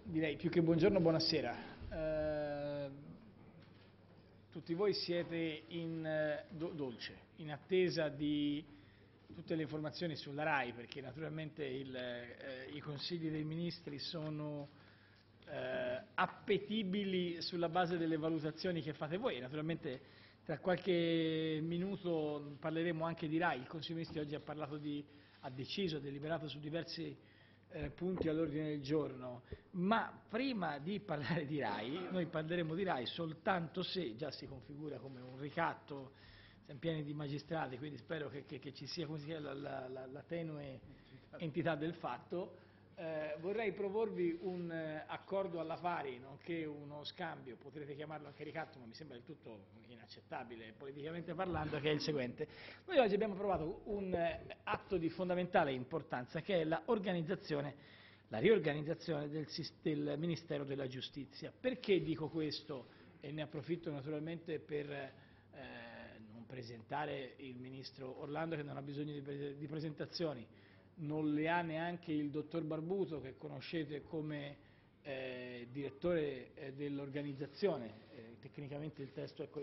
direi più che buongiorno, buonasera. Tutti voi siete in dolce, in attesa di tutte le informazioni sulla RAI, perché naturalmente i consigli dei ministri sono appetibili sulla base delle valutazioni che fate voi. Naturalmente tra qualche minuto parleremo anche di RAI. Il Consiglio dei Ministri oggi ha deciso, ha deliberato su diversi punti all'ordine del giorno, ma prima di parlare di RAI, noi parleremo di RAI soltanto se, già si configura come un ricatto, siamo pieni di magistrati, quindi spero che ci sia, come si chiama, la tenue entità del fatto. Vorrei proporvi un accordo alla pari, nonché uno scambio, potrete chiamarlo anche ricatto, ma mi sembra del tutto inaccettabile politicamente parlando, che è il seguente. Noi oggi abbiamo approvato un atto di fondamentale importanza, che è la riorganizzazione del Ministero della Giustizia. Perché dico questo? E ne approfitto naturalmente per non presentare il Ministro Orlando, che non ha bisogno di presentazioni. Non le ha neanche il dottor Barbuto, che conoscete come direttore dell'organizzazione, tecnicamente il testo è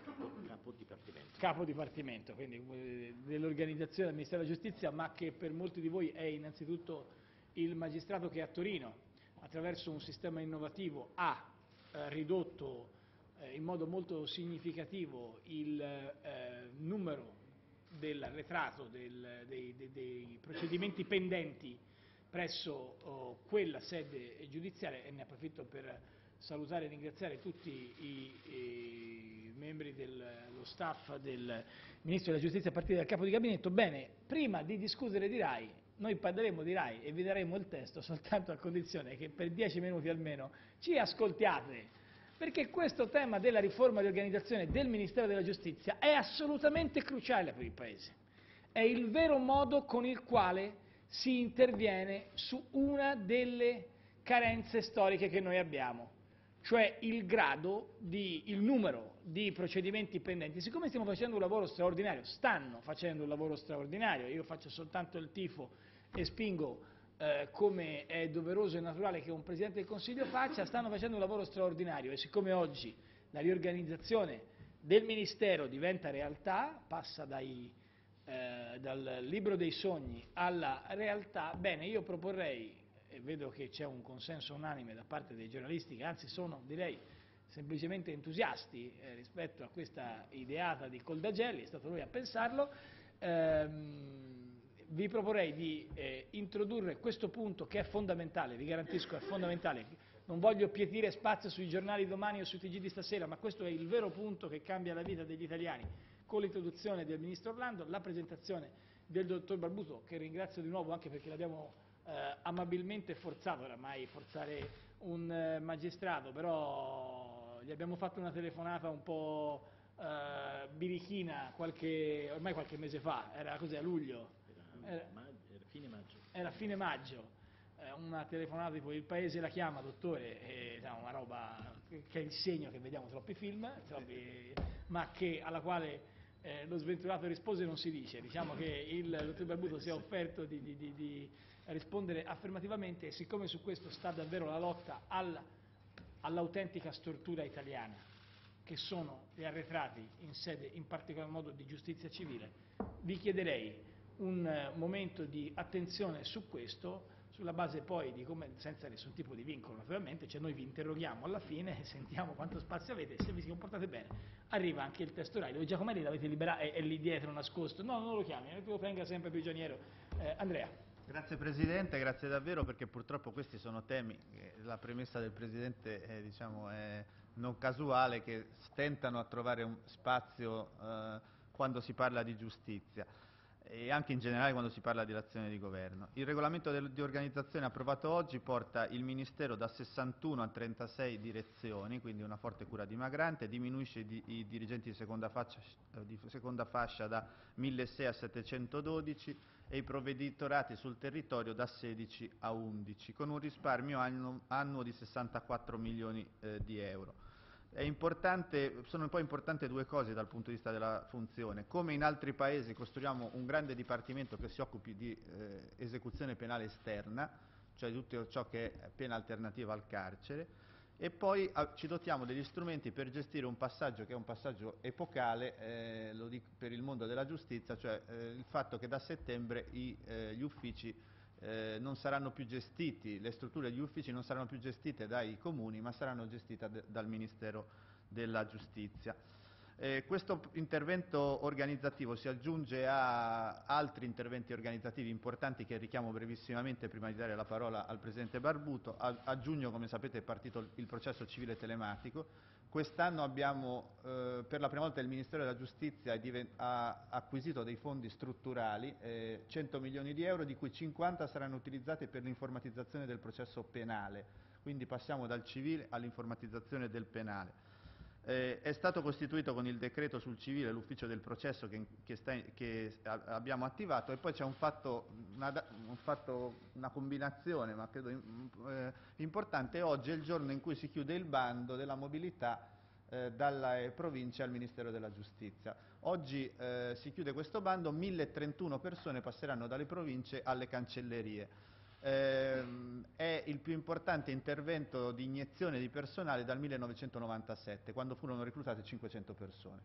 capo dipartimento, quindi dell'organizzazione del Ministero della Giustizia, ma che per molti di voi è innanzitutto il magistrato che a Torino, attraverso un sistema innovativo, ha ridotto in modo molto significativo il numero dell'arretrato dei procedimenti pendenti presso quella sede giudiziaria, e ne approfitto per salutare e ringraziare tutti i membri dello staff del Ministro della Giustizia a partire dal capo di gabinetto. Bene, prima di discutere di RAI, noi parleremo di RAI e vi daremo il testo soltanto a condizione che per 10 minuti almeno ci ascoltiate, perché questo tema della riforma di organizzazione del Ministero della Giustizia è assolutamente cruciale per il Paese. È il vero modo con il quale si interviene su una delle carenze storiche che noi abbiamo, cioè il numero di procedimenti pendenti. Siccome stiamo facendo un lavoro straordinario, stanno facendo un lavoro straordinario, io faccio soltanto il tifo e spingo come è doveroso e naturale che un Presidente del Consiglio faccia, stanno facendo un lavoro straordinario, e siccome oggi la riorganizzazione del Ministero diventa realtà, passa dal libro dei sogni alla realtà, bene, io proporrei, e vedo che c'è un consenso unanime da parte dei giornalisti, che anzi sono, direi, semplicemente entusiasti rispetto a questa ideata di Coldagelli, è stato lui a pensarlo, vi proporrei di introdurre questo punto, che è fondamentale, vi garantisco è fondamentale. Non voglio pietire spazio sui giornali domani o sui TG di stasera, ma questo è il vero punto che cambia la vita degli italiani, con l'introduzione del Ministro Orlando, la presentazione del Dottor Barbuto, che ringrazio di nuovo anche perché l'abbiamo amabilmente forzato, oramai forzare un magistrato, però gli abbiamo fatto una telefonata un po' birichina ormai qualche mese fa, era così a luglio. Era fine maggio, una telefonata tipo il paese la chiama dottore, una roba che è il segno che vediamo troppi film, ma alla quale lo sventurato rispose non si dice. Diciamo che il dottor Barbuto si è offerto di rispondere affermativamente, e siccome su questo sta davvero la lotta all'autentica stortura italiana, che sono gli arretrati in sede in particolar modo di giustizia civile, vi chiederei un momento di attenzione su questo, sulla base poi di come, senza nessun tipo di vincolo naturalmente, cioè noi vi interroghiamo alla fine, sentiamo quanto spazio avete, e se vi comportate bene arriva anche il testo RAI, dove Giacomelli l'avete liberato, è lì dietro nascosto, no, non lo chiami, tu lo tenga sempre prigioniero. Andrea. Grazie Presidente, grazie davvero, perché purtroppo questi sono temi, la premessa del Presidente è non casuale, che stentano a trovare un spazio quando si parla di giustizia e anche in generale quando si parla di azione di governo. Il regolamento di organizzazione approvato oggi porta il Ministero da 61 a 36 direzioni, quindi una forte cura dimagrante, diminuisce i dirigenti di seconda fascia da 1.600 a 712 e i provveditorati sul territorio da 16 a 11, con un risparmio annuo di 64 milioni di euro. Sono poi importanti due cose dal punto di vista della funzione. Come in altri paesi costruiamo un grande dipartimento che si occupi di esecuzione penale esterna, cioè tutto ciò che è pena alternativa al carcere. E poi ci dotiamo degli strumenti per gestire un passaggio che è un passaggio epocale, lo dico per il mondo della giustizia, cioè il fatto che da settembre gli uffici non saranno più gestiti, le strutture degli uffici non saranno più gestite dai comuni, ma saranno gestite dal Ministero della Giustizia. Questo intervento organizzativo si aggiunge a altri interventi organizzativi importanti che richiamo brevissimamente prima di dare la parola al Presidente Barbuto. A giugno, come sapete, è partito il processo civile telematico. Quest'anno abbiamo, per la prima volta il Ministero della Giustizia ha acquisito dei fondi strutturali, 100 milioni di euro, di cui 50 saranno utilizzati per l'informatizzazione del processo penale. Quindi passiamo dal civile all'informatizzazione del penale. È stato costituito con il decreto sul civile l'ufficio del processo che abbiamo attivato, e poi c'è una combinazione, ma credo importante. Oggi è il giorno in cui si chiude il bando della mobilità dalle province al Ministero della Giustizia. Oggi si chiude questo bando, 1031 persone passeranno dalle province alle cancellerie. È il più importante intervento di iniezione di personale dal 1997, quando furono reclutate 500 persone.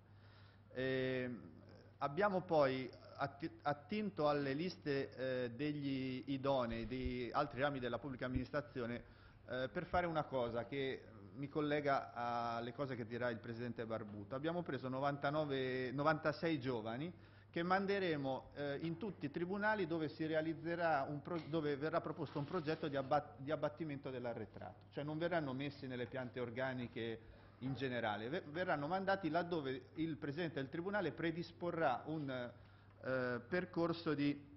Abbiamo poi attinto alle liste degli idonei di altri rami della pubblica amministrazione per fare una cosa che mi collega alle cose che dirà il Presidente Barbuto. Abbiamo preso 96 giovani che manderemo in tutti i tribunali dove dove verrà proposto un progetto di abbattimento dell'arretrato, cioè non verranno messi nelle piante organiche in generale, verranno mandati laddove il Presidente del Tribunale predisporrà un percorso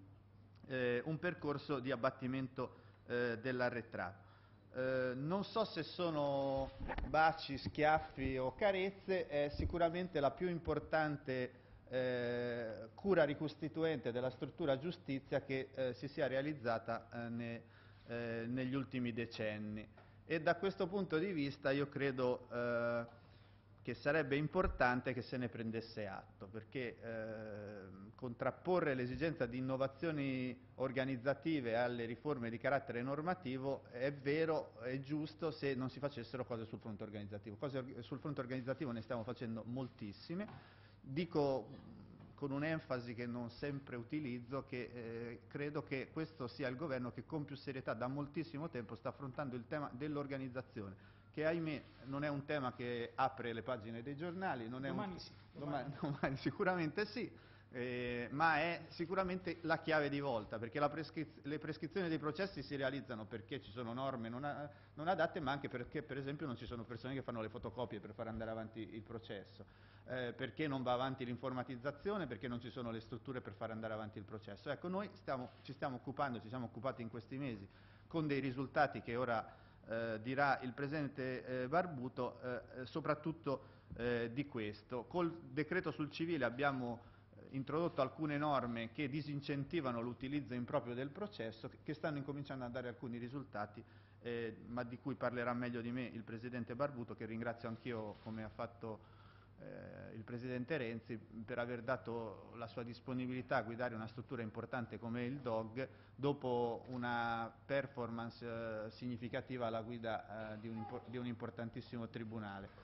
di abbattimento dell'arretrato. Non so se sono baci, schiaffi o carezze, è sicuramente la più importante cura ricostituente della struttura giustizia che si sia realizzata negli ultimi decenni, e da questo punto di vista io credo che sarebbe importante che se ne prendesse atto, perché contrapporre l'esigenza di innovazioni organizzative alle riforme di carattere normativo è vero, è giusto, se non si facessero cose sul fronte organizzativo. Sul fronte organizzativo ne stiamo facendo moltissime. Dico con un'enfasi che non sempre utilizzo che credo che questo sia il governo che con più serietà da moltissimo tempo sta affrontando il tema dell'organizzazione, che ahimè non è un tema che apre le pagine dei giornali, Domani sì. domani sicuramente sì, ma è sicuramente la chiave di volta, perché le prescrizioni dei processi si realizzano perché ci sono norme non adatte, ma anche perché per esempio non ci sono persone che fanno le fotocopie per far andare avanti il processo, perché non va avanti l'informatizzazione, perché non ci sono le strutture per far andare avanti il processo. Ecco, noi ci siamo occupati in questi mesi con dei risultati che ora dirà il Presidente Barbuto, soprattutto di questo. Col decreto sul civile abbiamo introdotto alcune norme che disincentivano l'utilizzo improprio del processo, che stanno incominciando a dare alcuni risultati, ma di cui parlerà meglio di me il Presidente Barbuto, che ringrazio anch'io, come ha fatto il Presidente Renzi, per aver dato la sua disponibilità a guidare una struttura importante come il DOG, dopo una performance significativa alla guida di un importantissimo tribunale.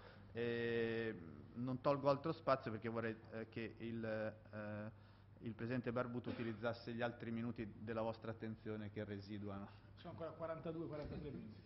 Non tolgo altro spazio perché vorrei che il Presidente Barbuto utilizzasse gli altri minuti della vostra attenzione che residuano. Sono ancora 42-43 minuti.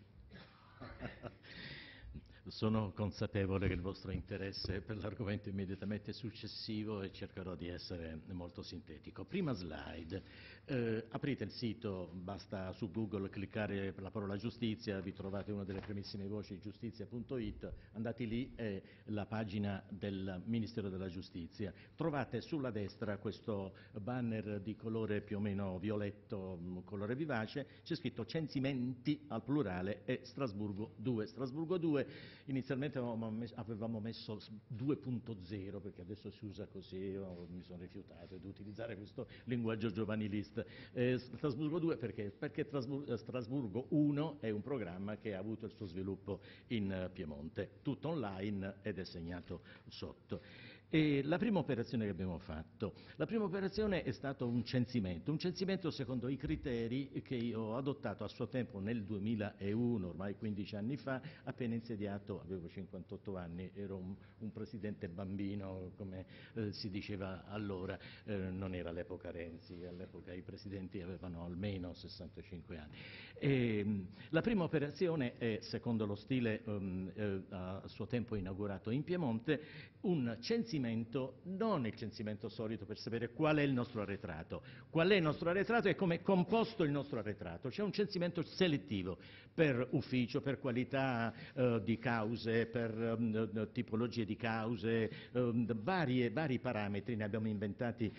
Sono consapevole che il vostro interesse per l'argomento è immediatamente successivo e cercherò di essere molto sintetico. Prima slide. Aprite il sito, basta su Google cliccare per la parola giustizia, vi trovate una delle primissime voci, giustizia.it, andate lì, è la pagina del Ministero della Giustizia. Trovate sulla destra questo banner di colore più o meno violetto, colore vivace, c'è scritto censimenti al plurale e Strasburgo 2. Strasburgo 2, inizialmente avevamo messo 2.0 perché adesso si usa così, mi sono rifiutato di utilizzare questo linguaggio giovanilista. Strasburgo 2 perché Strasburgo 1 è un programma che ha avuto il suo sviluppo in Piemonte, tutto online ed è segnato sotto. E la prima operazione che abbiamo fatto, la prima operazione è stato un censimento secondo i criteri che io ho adottato a suo tempo nel 2001, ormai 15 anni fa, appena insediato, avevo 58 anni, ero un presidente bambino, come si diceva allora, non era l'epoca Renzi, all'epoca i presidenti avevano almeno 65 anni. La prima operazione è, secondo lo stile a suo tempo inaugurato in Piemonte, un censimento, non il censimento solito per sapere qual è il nostro arretrato, qual è il nostro arretrato e come è composto il nostro arretrato. C'è un censimento selettivo per ufficio, per qualità di cause, per tipologie di cause, vari parametri, ne abbiamo inventati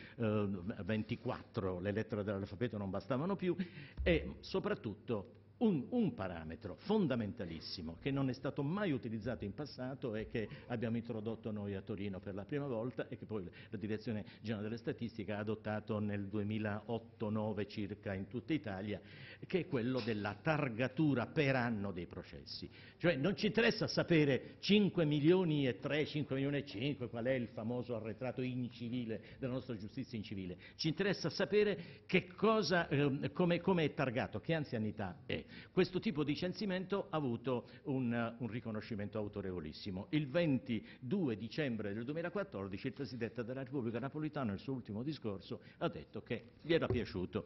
24, le lettere dell'alfabeto non bastavano più, e soprattutto un parametro fondamentalissimo che non è stato mai utilizzato in passato e che abbiamo introdotto noi a Torino per la prima volta e che poi la Direzione Generale delle Statistiche ha adottato nel 2008-9 circa in tutta Italia, che è quello della targatura per anno dei processi. Cioè non ci interessa sapere 5 milioni e 3, 5 milioni e 5, qual è il famoso arretrato in civile della nostra giustizia in civile, ci interessa sapere che cosa, come è targato, che anzianità è. Questo tipo di censimento ha avuto un riconoscimento autorevolissimo. Il 22 dicembre del 2014 il Presidente della Repubblica Napolitano, nel suo ultimo discorso, ha detto che gli era piaciuto.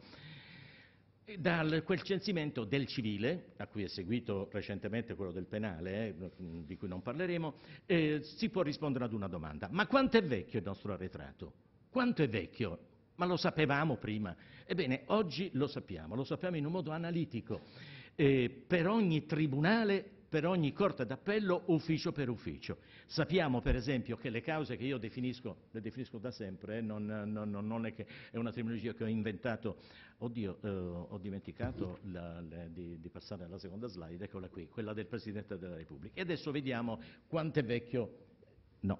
Da quel censimento del civile, a cui è seguito recentemente quello del penale, di cui non parleremo, si può rispondere ad una domanda. Ma quanto è vecchio il nostro arretrato? Quanto è vecchio? Ma lo sapevamo prima? Ebbene, oggi lo sappiamo in un modo analitico. Per ogni tribunale, per ogni corte d'appello, ufficio per ufficio. Sappiamo, per esempio, che le cause che io le definisco da sempre, non è che è una terminologia che ho inventato. Oddio, ho dimenticato di passare alla seconda slide, eccola qui, quella del Presidente della Repubblica. E adesso vediamo quanto è vecchio. No.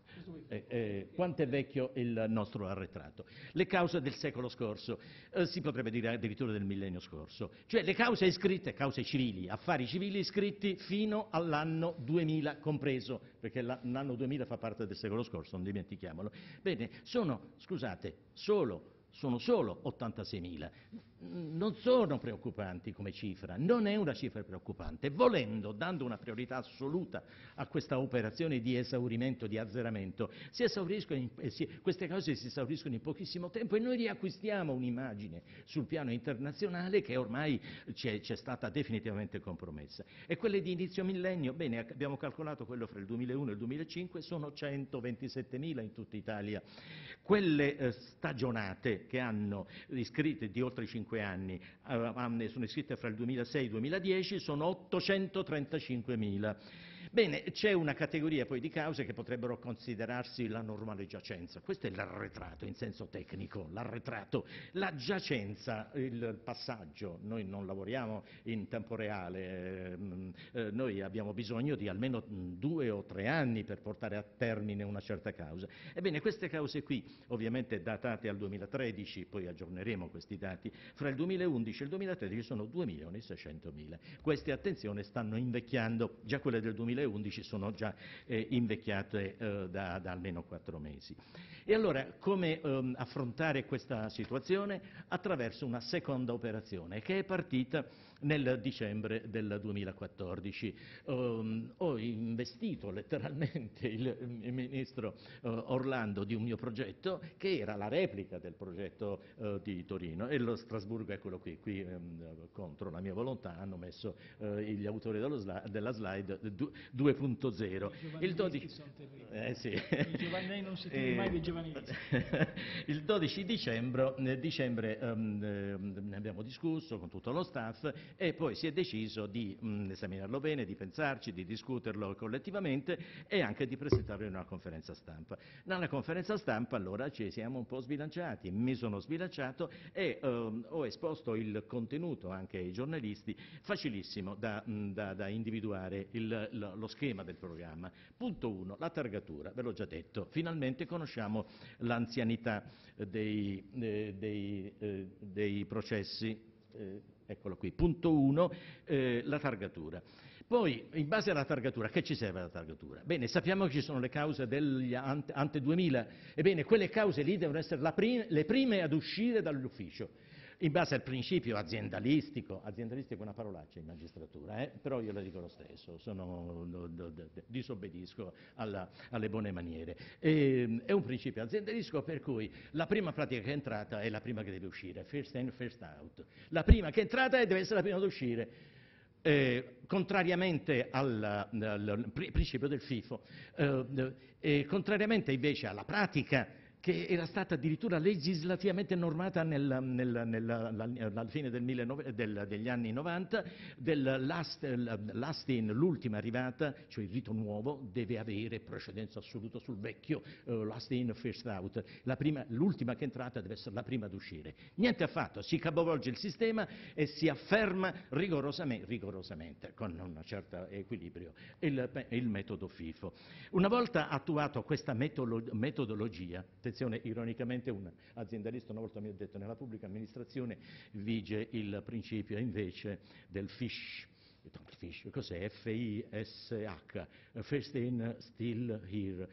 Quanto è vecchio il nostro arretrato? Le cause del secolo scorso, si potrebbe dire addirittura del millennio scorso, cioè le cause iscritte, cause civili, affari civili iscritti fino all'anno 2000 compreso, perché l'anno 2000 fa parte del secolo scorso, non dimentichiamolo. Bene, sono solo 86.000. Non sono preoccupanti come cifra, non è una cifra preoccupante. Volendo, dando una priorità assoluta a questa operazione di esaurimento, di azzeramento, queste cause si esauriscono in pochissimo tempo e noi riacquistiamo un'immagine sul piano internazionale che ormai c'è stata definitivamente compromessa. E quelle di inizio millennio, bene, abbiamo calcolato quello fra il 2001 e il 2005, sono 127.000 in tutta Italia. Quelle stagionate che hanno iscritte di oltre 5 anni, sono iscritte fra il 2006 e il 2010, sono 835.000. Bene, c'è una categoria poi di cause che potrebbero considerarsi la normale giacenza. Questo è l'arretrato in senso tecnico, l'arretrato, la giacenza, il passaggio. Noi non lavoriamo in tempo reale, noi abbiamo bisogno di almeno 2 o 3 anni per portare a termine una certa causa. Ebbene, queste cause qui, ovviamente datate al 2013, poi aggiorneremo questi dati, fra il 2011 e il 2013 sono 2.600.000. Queste, attenzione, stanno invecchiando, già quelle del 2011 sono già invecchiate da almeno 4 mesi. E allora come affrontare questa situazione? Attraverso una seconda operazione che è partita nel dicembre del 2014. Ho investito letteralmente il ministro Orlando di un mio progetto che era la replica del progetto di Torino, e lo Strasburgo, eccolo qui contro la mia volontà hanno messo gli autori della slide 2.0. Il 12 sono terribili. Sì. I giovannei non si tiene mai dei giovanilisti. Il 12 dicembre ne abbiamo discusso con tutto lo staff e poi si è deciso di esaminarlo bene, di pensarci, di discuterlo collettivamente e anche di presentarlo in una conferenza stampa. Nella conferenza stampa allora ci siamo un po' sbilanciati, mi sono sbilanciato e ho esposto il contenuto anche ai giornalisti, facilissimo da individuare lo schema del programma. Punto 1, la targatura, ve l'ho già detto, finalmente conosciamo l'anzianità dei processi. Eccolo qui, punto 1, la targatura. Poi, in base alla targatura, che ci serve la targatura? Bene, sappiamo che ci sono le cause degli ante 2000, ebbene, quelle cause lì devono essere le prime ad uscire dall'ufficio, in base al principio aziendalistico è una parolaccia in magistratura, però io la dico lo stesso, disobbedisco alle buone maniere. È un principio aziendalistico per cui la prima pratica che è entrata è la prima che deve uscire, first in, first out. La prima che è entrata deve essere la prima ad uscire. Contrariamente al principio del FIFO, contrariamente invece alla pratica che era stata addirittura legislativamente normata alla fine degli anni 90, del last in, l'ultima arrivata, cioè il rito nuovo, deve avere precedenza assoluta sul vecchio, last in, first out. L'ultima che è entrata deve essere la prima ad uscire. Niente affatto, si capovolge il sistema e si afferma rigorosamente, con un certo equilibrio, il metodo FIFO. Una volta attuato questa metodologia, attenzione, ironicamente un aziendalista una volta mi ha detto nella pubblica amministrazione vige il principio invece del FISH. FISH, cos'è? F-I-S-H, first in, still here,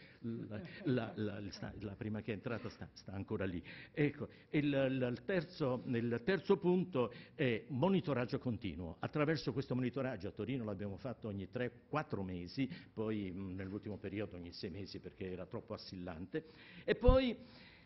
la prima che è entrata sta ancora lì. Ecco, il terzo punto è monitoraggio continuo. Attraverso questo monitoraggio a Torino l'abbiamo fatto ogni 3-4 mesi, poi nell'ultimo periodo ogni 6 mesi perché era troppo assillante, e poi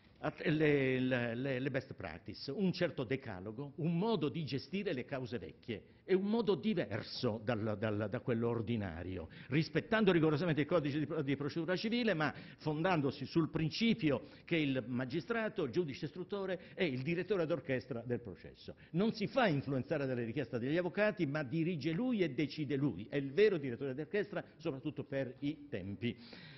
le best practice, un certo decalogo, un modo di gestire le cause vecchie, è un modo diverso da quello ordinario, rispettando rigorosamente il codice di procedura civile, ma fondandosi sul principio che il magistrato, il giudice istruttore è il direttore d'orchestra del processo. Non si fa influenzare dalle richieste degli avvocati, ma dirige lui e decide lui, è il vero direttore d'orchestra, soprattutto per i tempi.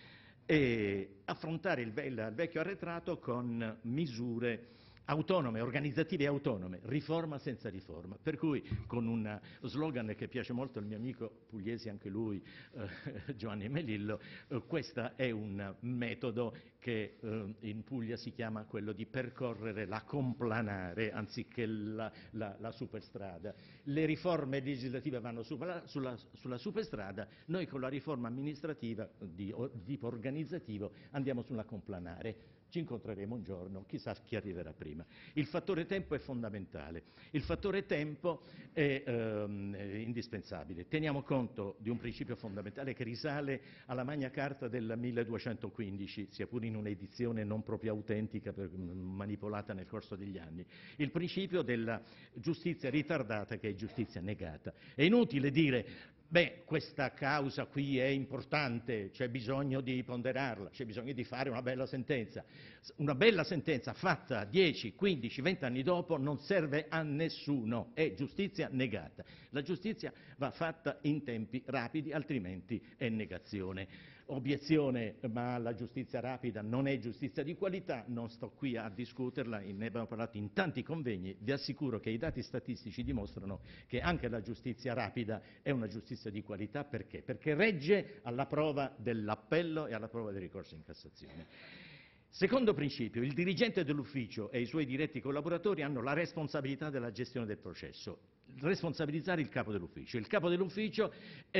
E affrontare il vecchio arretrato con misure autonome, organizzative autonome, riforma senza riforma. Per cui, con un slogan che piace molto al mio amico pugliese, anche lui, Giovanni Melillo, questo è un metodo che in Puglia si chiama quello di percorrere la complanare anziché la superstrada. Le riforme legislative vanno sulla superstrada, noi con la riforma amministrativa di tipo organizzativo andiamo sulla complanare. Ci incontreremo un giorno, chissà chi arriverà prima. Il fattore tempo è fondamentale, il fattore tempo è indispensabile. Teniamo conto di un principio fondamentale che risale alla Magna Carta del 1215, sia pure in un'edizione non proprio autentica, manipolata nel corso degli anni. Il principio della giustizia ritardata che è giustizia negata. È inutile dire beh, questa causa qui è importante, c'è bisogno di ponderarla, c'è bisogno di fare una bella sentenza. Una bella sentenza fatta 10, 15, 20 anni dopo non serve a nessuno, è giustizia negata. La giustizia va fatta in tempi rapidi, altrimenti è negazione. Obiezione, ma la giustizia rapida non è giustizia di qualità, non sto qui a discuterla, ne abbiamo parlato in tanti convegni, vi assicuro che i dati statistici dimostrano che anche la giustizia rapida è una giustizia di qualità, perché? Perché regge alla prova dell'appello e alla prova del ricorso in Cassazione. Secondo principio, il dirigente dell'ufficio e i suoi diretti collaboratori hanno la responsabilità della gestione del processo. Responsabilizzare il capo dell'ufficio. Il capo dell'ufficio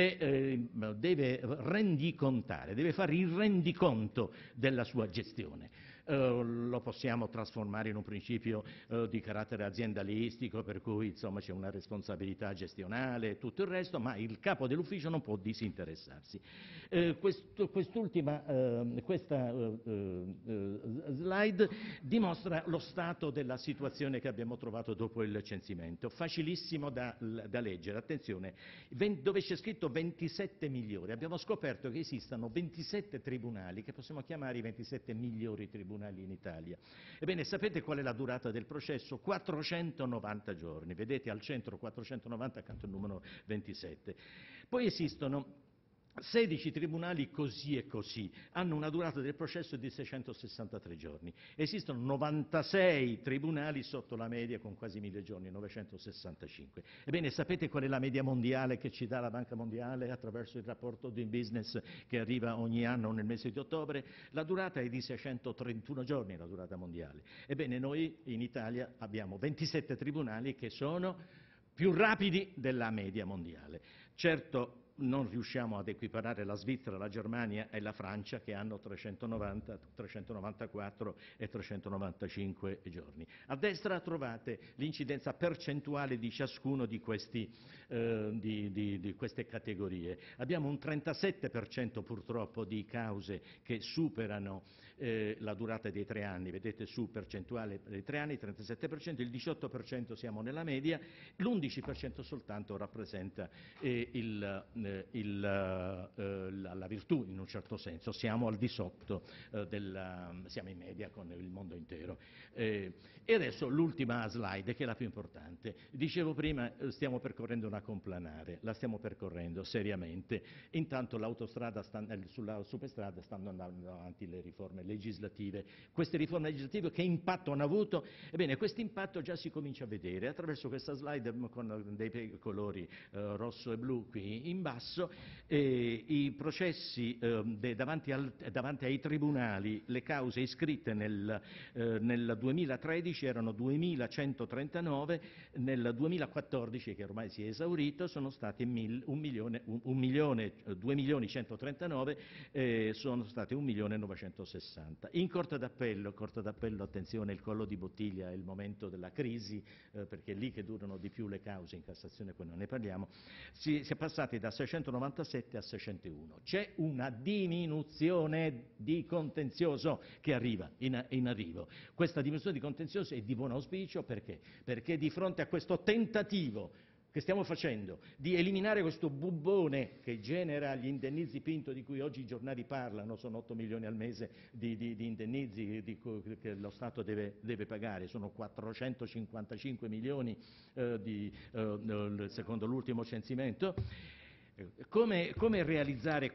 deve rendicontare, deve fare il rendiconto della sua gestione. Lo possiamo trasformare in un principio di carattere aziendalistico, per cui insomma c'è una responsabilità gestionale e tutto il resto, ma il capo dell'ufficio non può disinteressarsi. Questa slide dimostra lo stato della situazione che abbiamo trovato dopo il censimento, facilissimo da leggere. Attenzione, dove c'è scritto 27 migliori, abbiamo scoperto che esistono 27 tribunali che possiamo chiamare i 27 migliori tribunali in Italia. Ebbene, sapete qual è la durata del processo? 490 giorni, vedete al centro 490 accanto al numero 27. Poi esistono 16 tribunali così e così, hanno una durata del processo di 663 giorni. Esistono 96 tribunali sotto la media con quasi 1000 giorni, 965. Ebbene, sapete qual è la media mondiale che ci dà la Banca Mondiale attraverso il rapporto Doing Business che arriva ogni anno nel mese di ottobre? La durata è di 631 giorni, la durata mondiale. Ebbene, noi in Italia abbiamo 27 tribunali che sono più rapidi della media mondiale. Certo, non riusciamo ad equiparare la Svizzera, la Germania e la Francia, che hanno 390, 394 e 395 giorni. A destra trovate l'incidenza percentuale di ciascuno di queste categorie. Abbiamo un 37% purtroppo di cause che superano la durata dei 3 anni, vedete su percentuale dei 3 anni, 37%, il 18% siamo nella media, l'11% soltanto rappresenta la virtù in un certo senso, siamo al di sotto, siamo in media con il mondo intero. E adesso l'ultima slide, che è la più importante. Dicevo prima, stiamo percorrendo una complanare, la stiamo percorrendo seriamente, intanto sulla superstrada stanno andando avanti le riforme legislative. Queste riforme legislative che impatto hanno avuto? Ebbene, questo impatto già si comincia a vedere attraverso questa slide con dei colori rosso e blu qui in basso. I processi davanti ai tribunali, le cause iscritte nel 2013 erano 2.139, nel 2014, che ormai si è esaurito, sono stati 2.139, sono state 1.960. In Corte d'Appello, attenzione, il collo di bottiglia è il momento della crisi, perché è lì che durano di più le cause, in Cassazione poi non ne parliamo, si è passati da 697 a 601. C'è una diminuzione di contenzioso che arriva, in arrivo. Questa diminuzione di contenzioso è di buon auspicio, perché? Perché di fronte a questo tentativo che stiamo facendo di eliminare questo bubbone che genera gli indennizzi Pinto, di cui oggi i giornali parlano, sono 8 milioni al mese di indennizzi che lo Stato deve pagare, sono 455 milioni secondo l'ultimo censimento. Come realizzare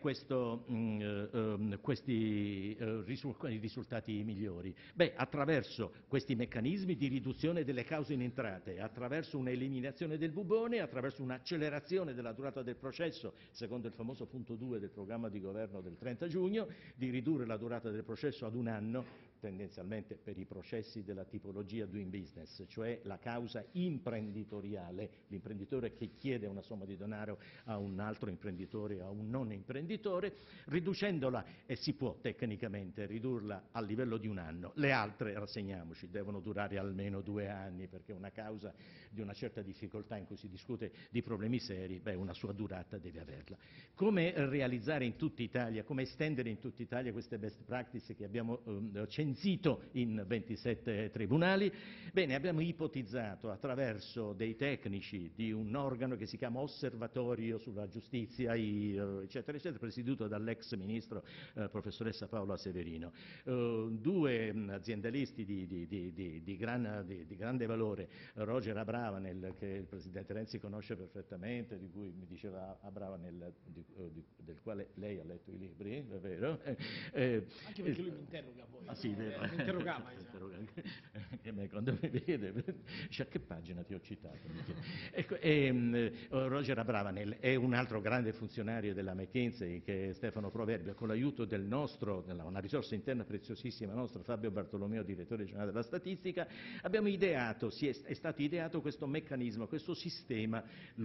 questi risultati migliori? Beh, attraverso questi meccanismi di riduzione delle cause in entrate, attraverso un'eliminazione del bubbone, attraverso un'accelerazione della durata del processo, secondo il famoso punto 2 del programma di governo del 30 giugno, di ridurre la durata del processo ad 1 anno, tendenzialmente per i processi della tipologia doing business, cioè la causa imprenditoriale, l'imprenditore che chiede una somma di denaro a un altro imprenditore, a un non imprenditore, riducendola, e si può tecnicamente ridurla al livello di 1 anno. Le altre, rassegniamoci, devono durare almeno 2 anni, perché una causa di una certa difficoltà in cui si discute di problemi seri, una sua durata deve averla. Come realizzare in tutta Italia, come estendere in tutta Italia queste best practice che abbiamo censito in 27 tribunali? Bene, abbiamo ipotizzato attraverso dei tecnici di un organo che si chiama Osservatorio sulla Giustizia, eccetera, eccetera, presieduto dall'ex ministro professoressa Paola Severino. 2 aziendalisti di grande valore, Roger Abravanel, che il Presidente Renzi conosce perfettamente, di cui mi diceva Abravanel, del quale lei ha letto i libri, è vero? Anche perché lui mi interroga poi. Ah sì, vero. Mi interrogava. Anche me quando mi vede, dice: a che pagina ti ho citato? Ecco, Roger Abravanel è un altro grande funzionario della McKinsey, che è Stefano Proverbio, con l'aiuto una risorsa interna preziosissima nostra, Fabio Bartolomeo, direttore generale della statistica, abbiamo ideato, è stato ideato questo meccanismo, questo sistema,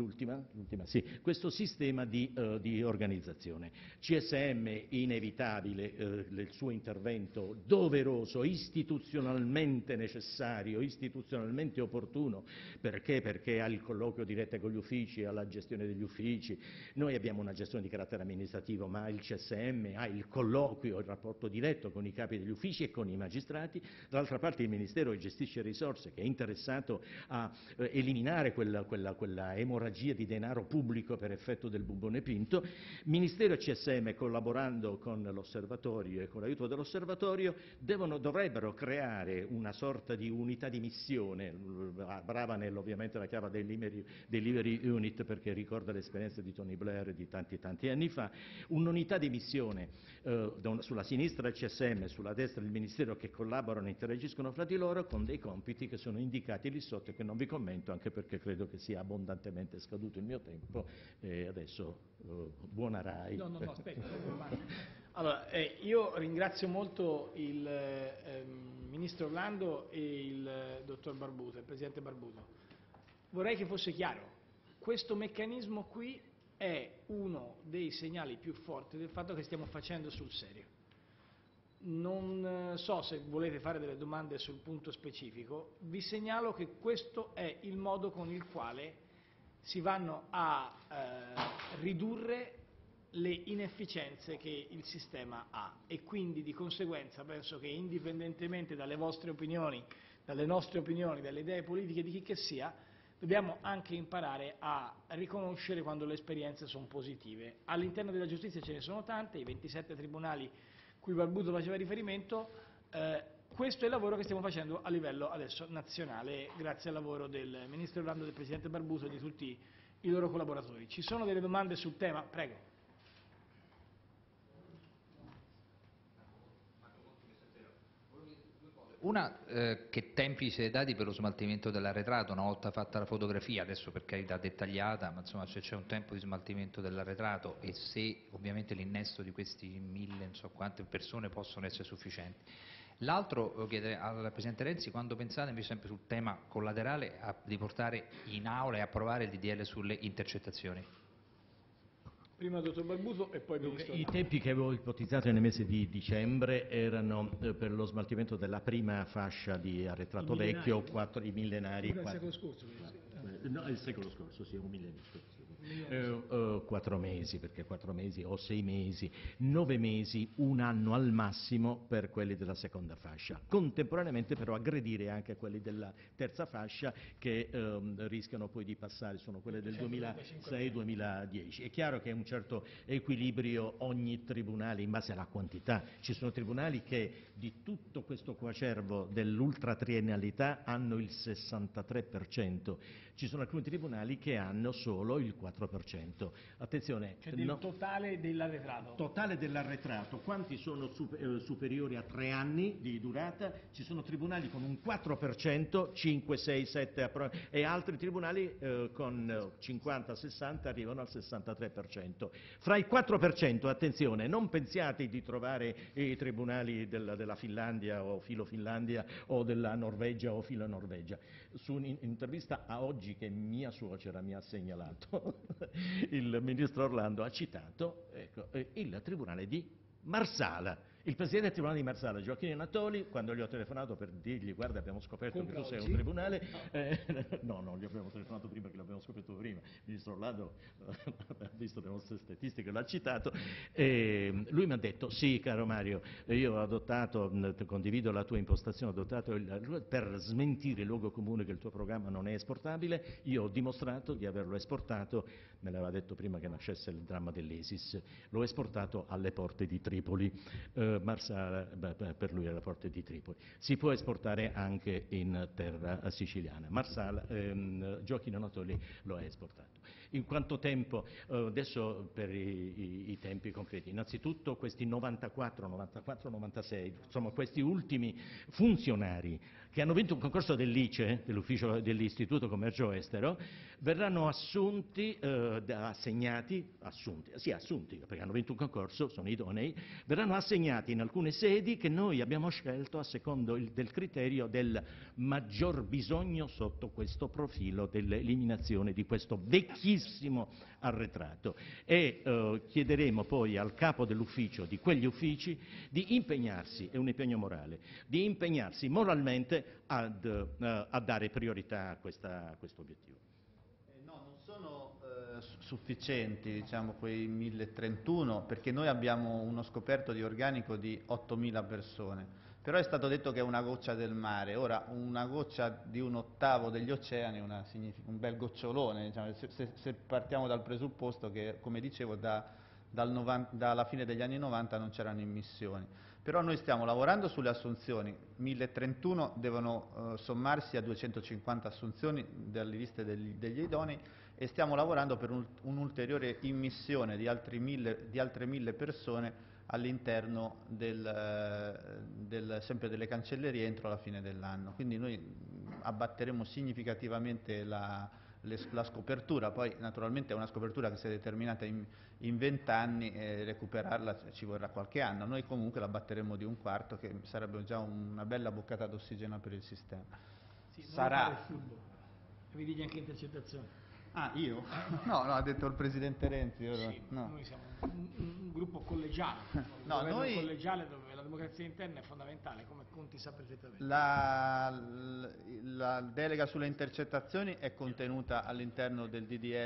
questo sistema di organizzazione. CSM, inevitabile, il suo intervento doveroso, istituzionalmente necessario, istituzionalmente opportuno, perché ha il colloquio diretto con gli uffici, ha la gestione degli uffici. Noi abbiamo una gestione di carattere amministrativo, ma il CSM ha il colloquio, il rapporto diretto con i capi degli uffici e con i magistrati. Dall'altra parte il Ministero che gestisce risorse, che è interessato a eliminare quella emorragia di denaro pubblico per effetto del bubbone Pinto. Ministero e CSM, collaborando con l'osservatorio e con l'aiuto dell'osservatorio, dovrebbero creare una sorta di unità di missione. Abravanel ovviamente la chiama delivery unit, perché ricorda l'esperienza di Tony Blair di tanti anni fa, un'unità di missione sulla sinistra il CSM, sulla destra il Ministero, che collaborano e interagiscono fra di loro con dei compiti che sono indicati lì sotto e che non vi commento, anche perché credo che sia abbondantemente scaduto il mio tempo. Adesso buona RAI. No, aspetta. Allora, io ringrazio molto il Ministro Orlando e il Dottor Barbuto, il Presidente Barbuto. Vorrei che fosse chiaro, questo meccanismo qui è uno dei segnali più forti del fatto che stiamo facendo sul serio. Non so se volete fare delle domande sul punto specifico, vi segnalo che questo è il modo con il quale si vanno a ridurre le inefficienze che il sistema ha, e quindi di conseguenza penso che indipendentemente dalle vostre opinioni, dalle nostre opinioni, dalle idee politiche di chi che sia, dobbiamo anche imparare a riconoscere quando le esperienze sono positive. All'interno della giustizia ce ne sono tante, i 27 tribunali cui Barbuto faceva riferimento, questo è il lavoro che stiamo facendo a livello adesso nazionale, grazie al lavoro del Ministro Orlando, del Presidente Barbuto e di tutti i loro collaboratori. Ci sono delle domande sul tema? Prego. Una, che tempi siete dati per lo smaltimento dell'arretrato una volta fatta la fotografia, adesso per carità dettagliata, ma insomma se c'è un tempo di smaltimento dell'arretrato e se ovviamente l'innesto di questi 1000, non so quante persone possono essere sufficienti. L'altro, chiede al Presidente Renzi, quando pensate invece sempre sul tema collaterale di portare in aula e approvare il DDL sulle intercettazioni? Prima il dottor Barbuto e poi il Ministro. I tempi che avevo ipotizzato nel mese di dicembre erano per lo smaltimento della prima fascia di arretrato vecchio, i millenari. Il secolo scorso. No, il secolo scorso, sì, un millennio scorso. 4 mesi, perché 4 mesi o 6 mesi, 9 mesi, un anno al massimo per quelli della seconda fascia. Contemporaneamente però aggredire anche quelli della terza fascia che rischiano poi di passare, sono quelle del 2006-2010. È chiaro che un certo equilibrio ogni tribunale in base alla quantità. Ci sono tribunali che di tutto questo coacervo dell'ultratriennalità hanno il 63%, ci sono alcuni tribunali che hanno solo il 4%. Attenzione, cioè del totale dell'arretrato. Totale dell'arretrato, quanti sono superiori a 3 anni di durata? Ci sono tribunali con un 4%, 5, 6, 7 e altri tribunali con 50-60 arrivano al 63%. Fra il 4%, attenzione, non pensiate di trovare i tribunali della Finlandia o filo Finlandia o della Norvegia o filo Norvegia. Su un'intervista a oggi che mia suocera mi ha segnalato, il ministro Orlando ha citato il tribunale di Marsala. Il presidente del tribunale di Marsala, Gioacchino Natoli, quando gli ho telefonato per dirgli guarda abbiamo scoperto che tu sei un tribunale, no, gli abbiamo telefonato prima che l'abbiamo scoperto prima, il ministro Orlando ha visto le nostre statistiche, l'ha citato, e lui mi ha detto sì caro Mario, io ho adottato, condivido la tua impostazione, ho adottato per smentire il luogo comune che il tuo programma non è esportabile, io ho dimostrato di averlo esportato, me l'aveva detto prima che nascesse il dramma dell'ISIS, l'ho esportato alle porte di Tripoli. Marsala per lui è la porta di Tripoli. Si può esportare anche in terra siciliana. Marsala, Gioacchino Natoli lo ha esportato. In quanto tempo? Adesso per i tempi concreti. Innanzitutto questi 94, 96, insomma questi ultimi funzionari che hanno vinto un concorso dell'ICE, dell'ufficio dell'Istituto Commercio Estero, verranno assunti, assunti, perché hanno vinto un concorso, sono idonei, verranno assegnati in alcune sedi che noi abbiamo scelto a secondo del criterio del maggior bisogno sotto questo profilo dell'eliminazione di questo vecchissimo arretrato e chiederemo poi al capo dell'ufficio, di quegli uffici, di impegnarsi, è un impegno morale, di impegnarsi moralmente a dare priorità a questo obiettivo. No, non sono sufficienti diciamo, quei 1031 perché noi abbiamo uno scoperto di organico di 8.000 persone, però è stato detto che è una goccia del mare, ora una goccia di un ottavo degli oceani significa un bel gocciolone, diciamo, se partiamo dal presupposto che, come dicevo, dalla fine degli anni 90 non c'erano immissioni. Però noi stiamo lavorando sulle assunzioni, 1031 devono sommarsi a 250 assunzioni dalle liste degli idonei e stiamo lavorando per un'ulteriore immissione di altre 1000 persone all'interno sempre delle cancellerie entro la fine dell'anno. Quindi noi abbatteremo significativamente la scopertura, poi naturalmente è una scopertura che si è determinata in 20 anni e recuperarla ci vorrà qualche anno, noi comunque la batteremo di un quarto che sarebbe già una bella boccata d'ossigeno per il sistema. Sì, sarà vi dico anche intercettazioni. Ah, io? No, ha detto il Presidente Renzi. Sì, No. noi siamo un gruppo collegiale, un No, governo noi- collegiale dove la democrazia interna è fondamentale, come Conti sa perfettamente. La delega sulle intercettazioni è contenuta all'interno del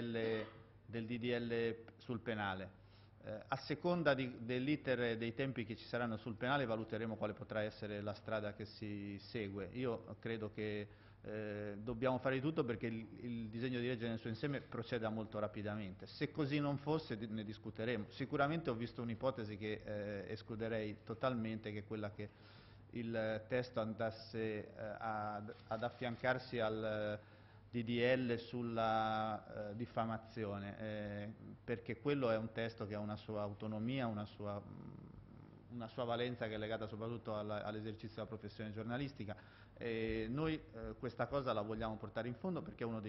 DDL sul penale. A seconda dell'iter e dei tempi che ci saranno sul penale valuteremo quale potrà essere la strada che si segue. Io credo che dobbiamo fare di tutto perché il disegno di legge nel suo insieme proceda molto rapidamente. Se così non fosse ne discuteremo. Sicuramente ho visto un'ipotesi che escluderei totalmente, che è quella che il testo andasse ad affiancarsi al DDL sulla diffamazione, perché quello è un testo che ha una sua autonomia, una sua valenza che è legata soprattutto all'esercizio della professione giornalistica. Noi questa cosa la vogliamo portare in fondo perché è uno dei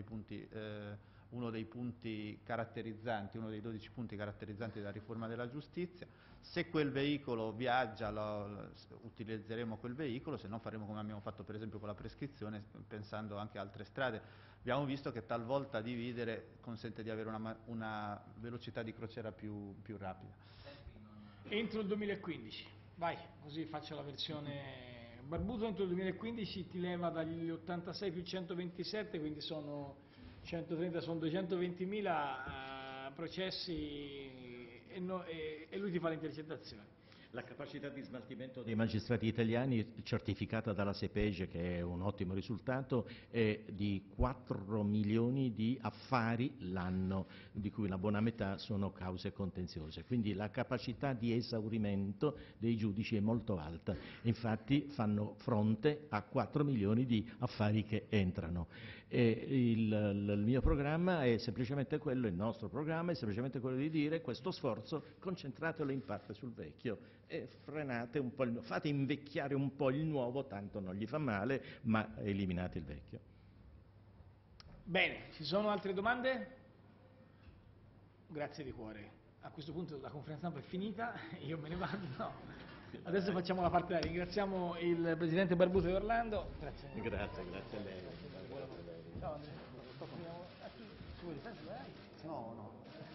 punti caratterizzanti, uno dei 12 punti caratterizzanti della riforma della giustizia. Se quel veicolo viaggia utilizzeremo quel veicolo, se no faremo come abbiamo fatto per esempio con la prescrizione, pensando anche a altre strade. Abbiamo visto che talvolta dividere consente di avere una velocità di crociera più rapida. Entro il 2015, vai, così faccio la versione Barbuto. Entro il 2015 ti leva dagli 86 più 127, quindi sono 130, sono 220.000 processi e lui ti fa le intercettazioni. La capacità di smaltimento dei magistrati italiani, certificata dalla SEPEGE, che è un ottimo risultato, è di 4 milioni di affari l'anno, di cui la buona metà sono cause contenziose. Quindi la capacità di esaurimento dei giudici è molto alta. Infatti fanno fronte a 4 milioni di affari che entrano. E il mio programma è semplicemente quello, il nostro programma è semplicemente quello di dire: questo sforzo concentratelo in parte sul vecchio e frenate un po' fate invecchiare un po' il nuovo, tanto non gli fa male, ma eliminate il vecchio. Bene, ci sono altre domande? Grazie di cuore. A questo punto la conferenza stampa è finita, io me ne vado. No. Adesso facciamo la parte. Ringraziamo il Presidente Barbuto di Orlando. Grazie. Grazie a lei. Ciao Andrea. Ci vuoi stare? No.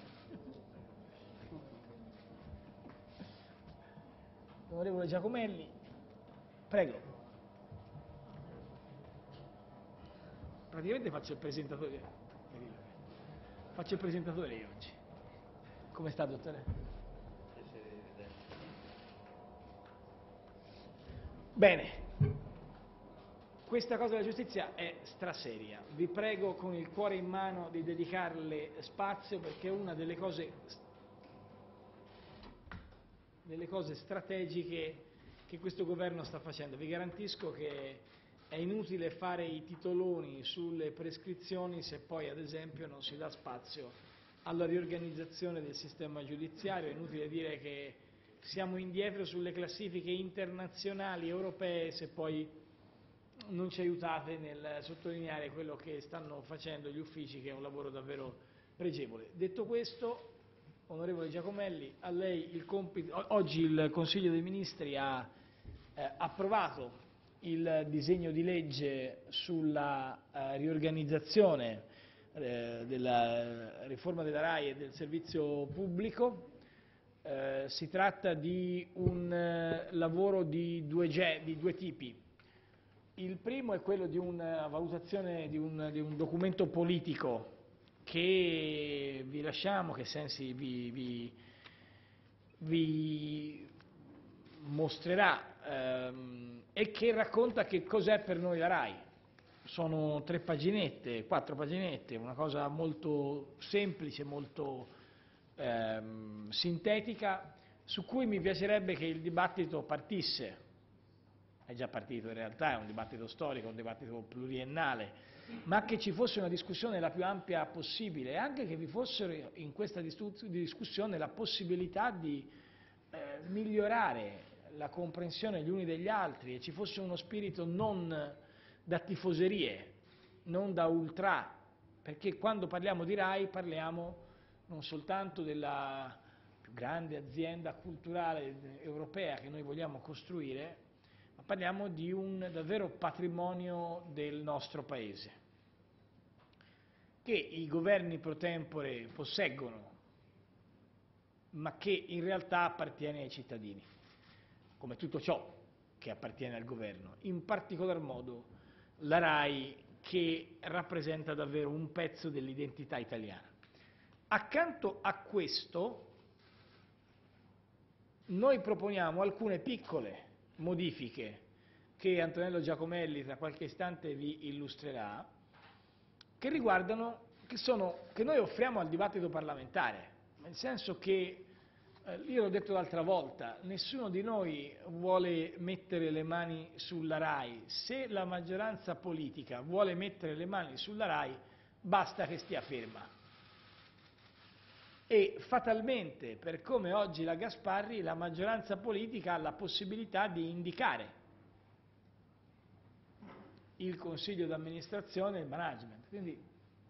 Onorevole Giacomelli, prego. Praticamente faccio il presentatore. Faccio il presentatore io oggi. Come sta, dottore? Bene. Questa cosa della giustizia è straseria. Vi prego con il cuore in mano di dedicarle spazio, perché è una delle cose strategiche che questo governo sta facendo. Vi garantisco che è inutile fare i titoloni sulle prescrizioni se poi, ad esempio, non si dà spazio alla riorganizzazione del sistema giudiziario. È inutile dire che siamo indietro sulle classifiche internazionali europee se poi non ci aiutate nel sottolineare quello che stanno facendo gli uffici, che è un lavoro davvero pregevole. Detto questo, onorevole Giacomelli, a lei il compito. Oggi il Consiglio dei Ministri ha approvato il disegno di legge sulla riorganizzazione della riforma della RAI e del servizio pubblico. Si tratta di un lavoro di due tipi. Il primo è quello di una valutazione di un documento politico che vi lasciamo, che Sensi vi mostrerà e che racconta che cos'è per noi la RAI. Sono 4 paginette, una cosa molto semplice, molto sintetica, su cui mi piacerebbe che il dibattito partisse. È già partito in realtà, è un dibattito storico, un dibattito pluriennale, ma che ci fosse una discussione la più ampia possibile e anche che vi fosse in questa discussione la possibilità di migliorare la comprensione gli uni degli altri e ci fosse uno spirito non da tifoserie, non da ultra, perché quando parliamo di RAI parliamo non soltanto della più grande azienda culturale europea che noi vogliamo costruire, ma parliamo di un davvero patrimonio del nostro Paese. che i governi pro tempore posseggono, ma che in realtà appartiene ai cittadini, come tutto ciò che appartiene al governo, in particolar modo la RAI, che rappresenta davvero un pezzo dell'identità italiana. Accanto a questo noi proponiamo alcune piccole modifiche che Antonello Giacomelli tra qualche istante vi illustrerà, che riguardano, che noi offriamo al dibattito parlamentare, nel senso che, io l'ho detto l'altra volta, nessuno di noi vuole mettere le mani sulla RAI. Se la maggioranza politica vuole mettere le mani sulla RAI, basta che stia ferma. E fatalmente, per come oggi la Gasparri, la maggioranza politica ha la possibilità di indicare il consiglio d'amministrazione e il management. Quindi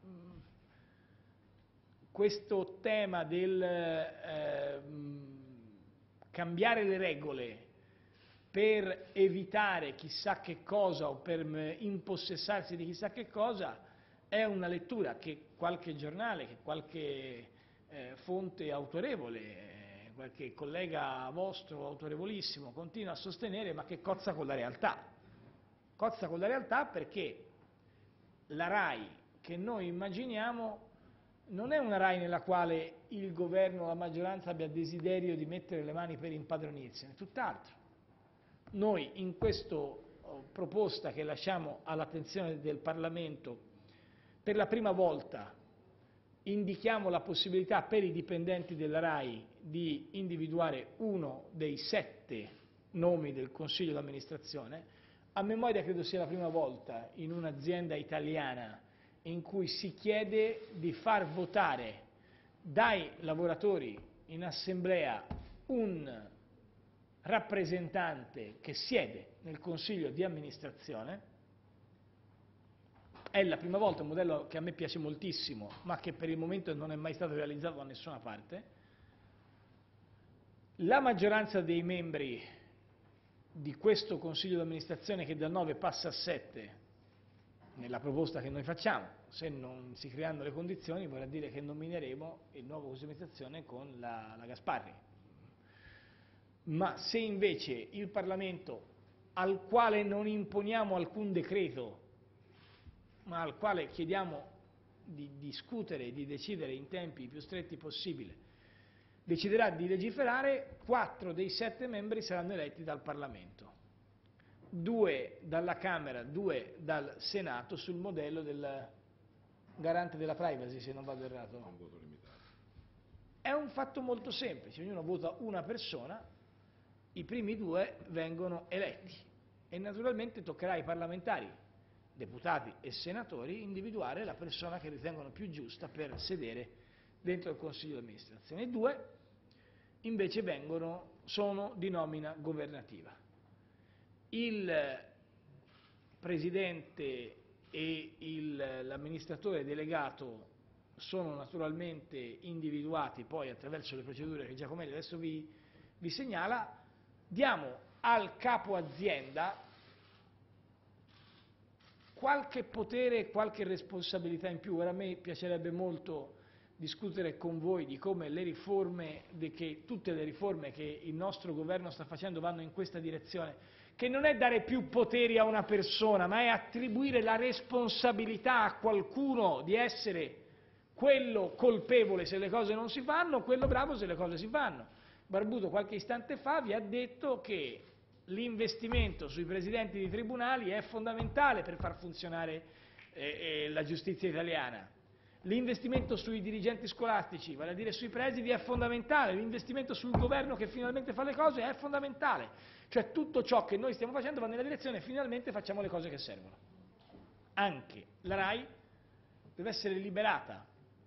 questo tema del cambiare le regole per evitare chissà che cosa o per impossessarsi di chissà che cosa è una lettura che qualche giornale, che qualche fonte autorevole, qualche collega vostro autorevolissimo continua a sostenere, ma che cozza con la realtà. Cozza con la realtà perché la RAI che noi immaginiamo non è una RAI nella quale il governo o la maggioranza abbia desiderio di mettere le mani per impadronirsene, tutt'altro. Noi in questa proposta che lasciamo all'attenzione del Parlamento per la prima volta indichiamo la possibilità per i dipendenti della RAI di individuare uno dei 7 nomi del Consiglio d'amministrazione. A memoria credo sia la prima volta in un'azienda italiana in cui si chiede di far votare dai lavoratori in assemblea un rappresentante che siede nel Consiglio di amministrazione. È la prima volta, un modello che a me piace moltissimo, ma che per il momento non è mai stato realizzato da nessuna parte. La maggioranza dei membri di questo Consiglio di amministrazione, che da 9 passa a 7, nella proposta che noi facciamo, se non si creano le condizioni, vorrà dire che nomineremo il nuovo Consiglio di amministrazione con la Gasparri. Ma se invece il Parlamento, al quale non imponiamo alcun decreto, ma al quale chiediamo di discutere e di decidere in tempi più stretti possibile, deciderà di legiferare, 4 dei 7 membri saranno eletti dal Parlamento, 2 dalla Camera, 2 dal Senato, sul modello del garante della privacy, se non vado errato. Un voto limitato. È un fatto molto semplice, ognuno vota una persona, i primi 2 vengono eletti e naturalmente toccherà ai parlamentari, deputati e senatori, individuare la persona che ritengono più giusta per sedere dentro il Consiglio di amministrazione. I 2 invece sono di nomina governativa. Il Presidente e l'amministratore delegato sono naturalmente individuati poi attraverso le procedure che Giacomelli adesso vi segnala. Diamo al capo azienda qualche potere e qualche responsabilità in più. Ora a me piacerebbe molto discutere con voi di come tutte le riforme che il nostro governo sta facendo vanno in questa direzione, che non è dare più poteri a una persona, ma è attribuire la responsabilità a qualcuno di essere quello colpevole se le cose non si fanno, quello bravo se le cose si fanno. Barbuto qualche istante fa vi ha detto che l'investimento sui presidenti di tribunali è fondamentale per far funzionare la giustizia italiana. L'investimento sui dirigenti scolastici, vale a dire sui presidi, è fondamentale. L'investimento sul governo che finalmente fa le cose è fondamentale. Cioè tutto ciò che noi stiamo facendo va nella direzione finalmente facciamo le cose che servono. Anche la RAI deve essere liberata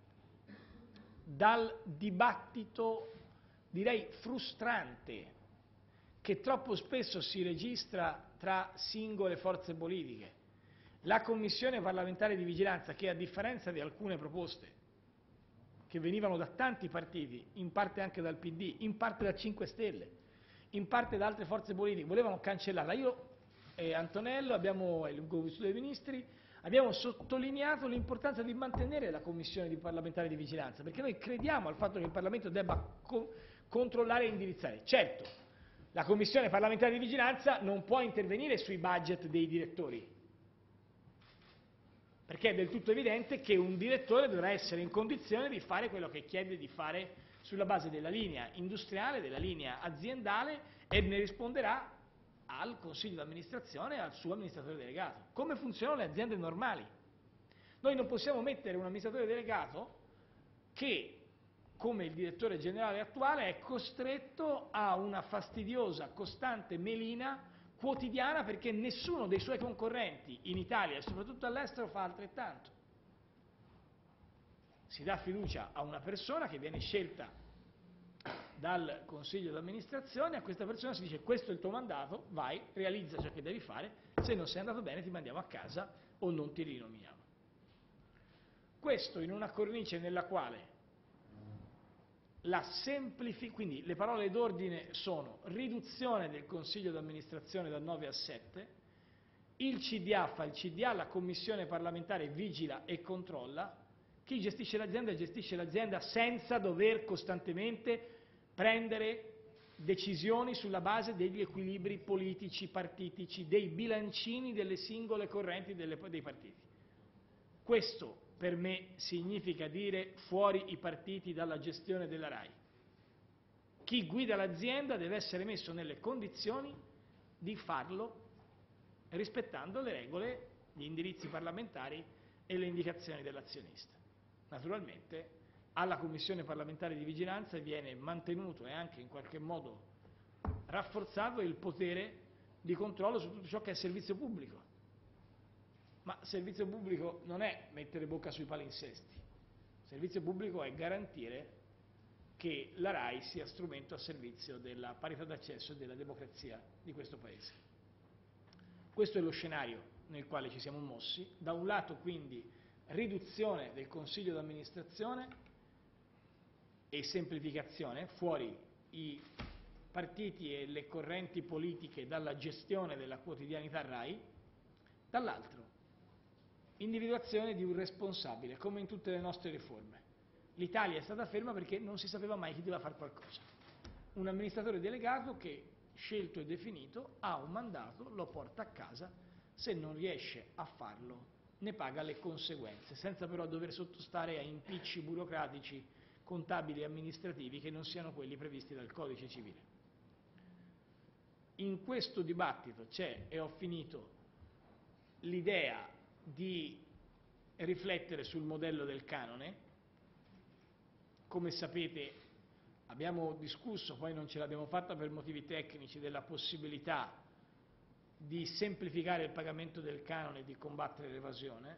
dal dibattito, direi frustrante, che troppo spesso si registra tra singole forze politiche. La Commissione parlamentare di vigilanza, che a differenza di alcune proposte che venivano da tanti partiti, in parte anche dal PD, in parte da 5 Stelle, in parte da altre forze politiche, volevano cancellarla. Io Antonello, il Consiglio dei Ministri, abbiamo sottolineato l'importanza di mantenere la Commissione parlamentare di vigilanza, perché noi crediamo al fatto che il Parlamento debba controllare e indirizzare. Certo, la Commissione parlamentare di vigilanza non può intervenire sui budget dei direttori, perché è del tutto evidente che un direttore dovrà essere in condizione di fare quello che chiede di fare sulla base della linea industriale, della linea aziendale, e ne risponderà al consiglio di amministrazione e al suo amministratore delegato. Come funzionano le aziende normali? Noi non possiamo mettere un amministratore delegato che, come il direttore generale attuale, è costretto a una fastidiosa, costante melina quotidiana, perché nessuno dei suoi concorrenti in Italia e soprattutto all'estero fa altrettanto. Si dà fiducia a una persona che viene scelta dal consiglio di amministrazione, a questa persona si dice: questo è il tuo mandato, vai, realizza ciò che devi fare, se non sei andato bene ti mandiamo a casa o non ti rinominiamo. Questo in una cornice nella quale quindi le parole d'ordine sono: riduzione del consiglio di amministrazione da 9 a 7, il CDA fa il CDA, la commissione parlamentare vigila e controlla, chi gestisce l'azienda senza dover costantemente prendere decisioni sulla base degli equilibri politici, partitici, dei bilancini delle singole correnti dei partiti. Questo per me significa dire: fuori i partiti dalla gestione della RAI. Chi guida l'azienda deve essere messo nelle condizioni di farlo rispettando le regole, gli indirizzi parlamentari e le indicazioni dell'azionista. Naturalmente alla Commissione parlamentare di vigilanza viene mantenuto e anche in qualche modo rafforzato il potere di controllo su tutto ciò che è servizio pubblico. Ma servizio pubblico non è mettere bocca sui palinsesti. Servizio pubblico è garantire che la RAI sia strumento a servizio della parità d'accesso e della democrazia di questo Paese. Questo è lo scenario nel quale ci siamo mossi. Da un lato, quindi, riduzione del consiglio d'amministrazione e semplificazione, fuori i partiti e le correnti politiche dalla gestione della quotidianità RAI; dall'altro, individuazione di un responsabile, come in tutte le nostre riforme. L'Italia è stata ferma perché non si sapeva mai chi doveva fare qualcosa. Un amministratore delegato che, scelto e definito, ha un mandato, lo porta a casa, se non riesce a farlo ne paga le conseguenze, senza però dover sottostare a impicci burocratici, contabili e amministrativi che non siano quelli previsti dal Codice Civile. In questo dibattito c'è, e ho finito, l'idea di riflettere sul modello del canone. Come sapete abbiamo discusso, poi non ce l'abbiamo fatta per motivi tecnici, della possibilità di semplificare il pagamento del canone e di combattere l'evasione.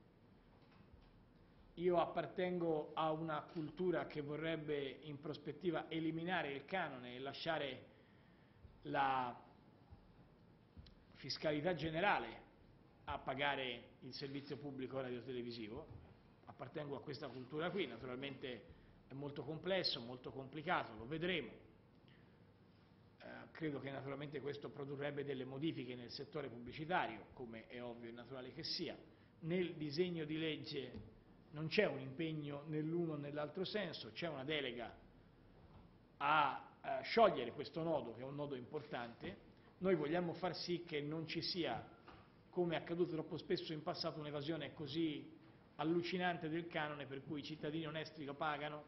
Io appartengo a una cultura che vorrebbe in prospettiva eliminare il canone e lasciare la fiscalità generale a pagare il servizio pubblico radiotelevisivo. Appartengo a questa cultura qui, naturalmente è molto complesso, molto complicato, lo vedremo. Credo che naturalmente questo produrrebbe delle modifiche nel settore pubblicitario, come è ovvio e naturale che sia. Nel disegno di legge non c'è un impegno nell'uno o nell'altro senso, c'è una delega a sciogliere questo nodo, che è un nodo importante. Noi vogliamo far sì che non ci sia, come è accaduto troppo spesso in passato, un'evasione così allucinante del canone per cui i cittadini onesti lo pagano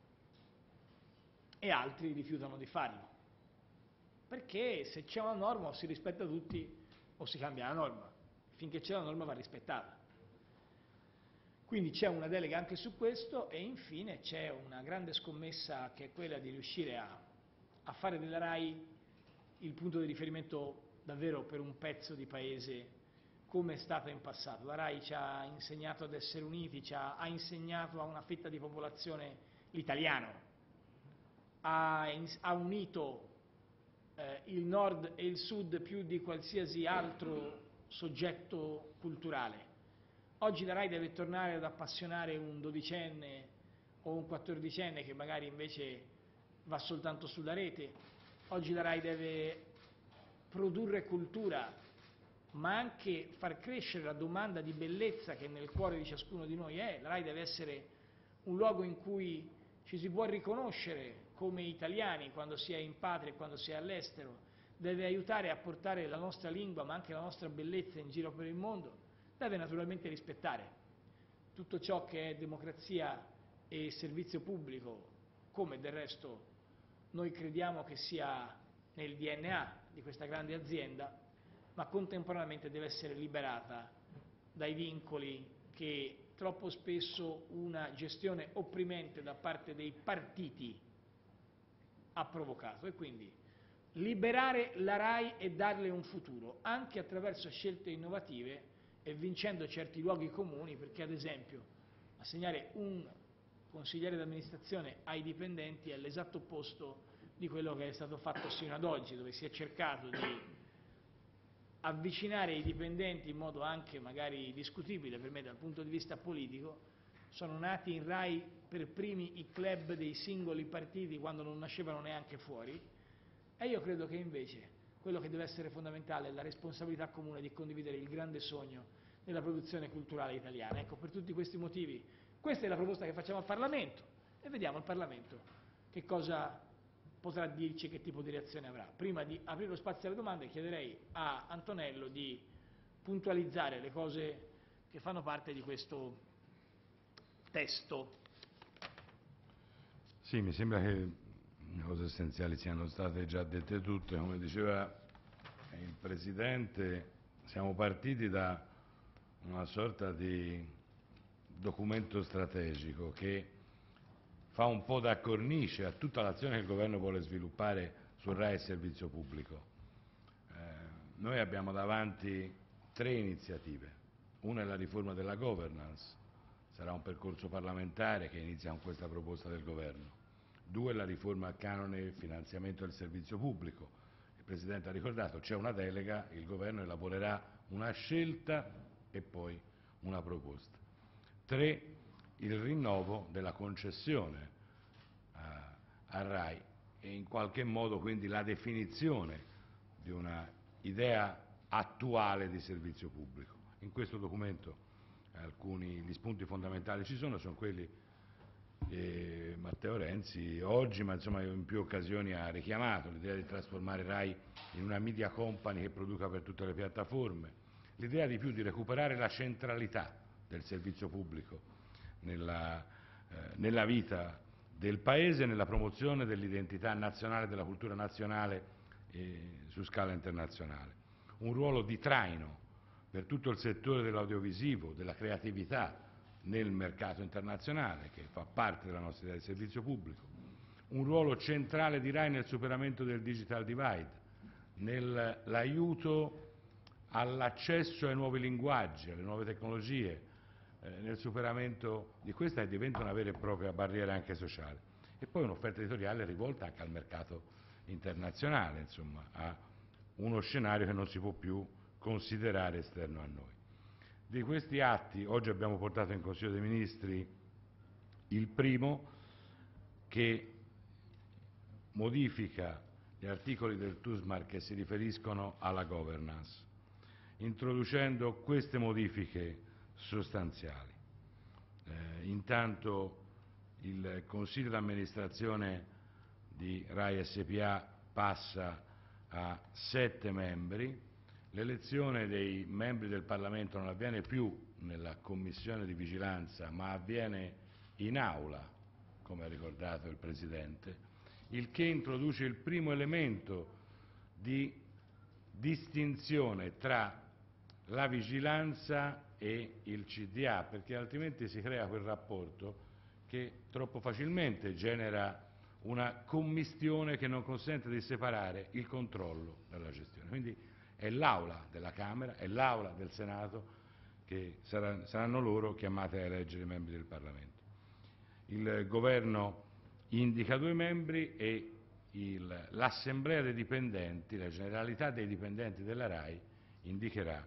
e altri rifiutano di farlo. Perché se c'è una norma o si rispetta tutti o si cambia la norma. Finché c'è la norma va rispettata. Quindi c'è una delega anche su questo, e infine c'è una grande scommessa che è quella di riuscire a fare della RAI il punto di riferimento davvero per un pezzo di paese come è stata in passato. La RAI ci ha insegnato ad essere uniti, ha insegnato a una fetta di popolazione l'italiano, ha unito il nord e il sud più di qualsiasi altro soggetto culturale. Oggi la RAI deve tornare ad appassionare un dodicenne o un quattordicenne che magari invece va soltanto sulla rete. Oggi la RAI deve produrre cultura ma anche far crescere la domanda di bellezza che nel cuore di ciascuno di noi è. La RAI deve essere un luogo in cui ci si può riconoscere come italiani quando si è in patria e quando si è all'estero, deve aiutare a portare la nostra lingua ma anche la nostra bellezza in giro per il mondo, deve naturalmente rispettare tutto ciò che è democrazia e servizio pubblico, come del resto noi crediamo che sia nel DNA di questa grande azienda, ma contemporaneamente deve essere liberata dai vincoli che troppo spesso una gestione opprimente da parte dei partiti ha provocato, e quindi liberare la RAI e darle un futuro, anche attraverso scelte innovative e vincendo certi luoghi comuni, perché ad esempio assegnare un consigliere d'amministrazione ai dipendenti è l'esatto opposto di quello che è stato fatto sino ad oggi, dove si è cercato di avvicinare i dipendenti in modo anche magari discutibile per me dal punto di vista politico. Sono nati in RAI per primi i club dei singoli partiti quando non nascevano neanche fuori, e io credo che invece quello che deve essere fondamentale è la responsabilità comune di condividere il grande sogno della produzione culturale italiana. Ecco, per tutti questi motivi questa è la proposta che facciamo al Parlamento e vediamo il Parlamento che cosa potrà dirci, che tipo di reazione avrà. Prima di aprire lo spazio alle domande chiederei a Antonello di puntualizzare le cose che fanno parte di questo testo. Sì, mi sembra che le cose essenziali siano state già dette tutte. Come diceva il Presidente, siamo partiti da una sorta di documento strategico che fa un po' da cornice a tutta l'azione che il Governo vuole sviluppare sul RAI e servizio pubblico. Noi abbiamo davanti 3 iniziative. Una è la riforma della governance, sarà un percorso parlamentare che inizia con questa proposta del Governo. 2 è la riforma al canone e finanziamento del servizio pubblico. Il Presidente ha ricordato, c'è una delega, il Governo elaborerà una scelta e poi una proposta. 3, il rinnovo della concessione a RAI e in qualche modo quindi la definizione di una idea attuale di servizio pubblico. In questo documento gli spunti fondamentali ci sono quelli che Matteo Renzi oggi, ma insomma in più occasioni ha richiamato: l'idea di trasformare RAI in una media company che produca per tutte le piattaforme, l'idea di recuperare la centralità del servizio pubblico nella vita del Paese e nella promozione dell'identità nazionale e della cultura nazionale su scala internazionale. Un ruolo di traino per tutto il settore dell'audiovisivo, della creatività nel mercato internazionale, che fa parte della nostra idea di servizio pubblico. Un ruolo centrale di RAI nel superamento del digital divide, nell'aiuto all'accesso ai nuovi linguaggi, alle nuove tecnologie, nel superamento di questa, che diventa una vera e propria barriera anche sociale. E poi un'offerta editoriale rivolta anche al mercato internazionale, insomma, a uno scenario che non si può più considerare esterno a noi. Di questi atti oggi abbiamo portato in Consiglio dei Ministri il primo, che modifica gli articoli del TUSMAR che si riferiscono alla governance, introducendo queste modifiche sostanziali. Intanto il Consiglio d'amministrazione di RAI SpA passa a 7 membri, l'elezione dei membri del Parlamento non avviene più nella Commissione di vigilanza, ma avviene in aula, come ha ricordato il Presidente, il che introduce il primo elemento di distinzione tra la vigilanza e il CDA, perché altrimenti si crea quel rapporto che troppo facilmente genera una commistione che non consente di separare il controllo dalla gestione. Quindi è l'Aula della Camera, è l'Aula del Senato che saranno loro chiamate a eleggere i membri del Parlamento. Il Governo indica 2 membri e l'Assemblea dei dipendenti, la generalità dei dipendenti della RAI, indicherà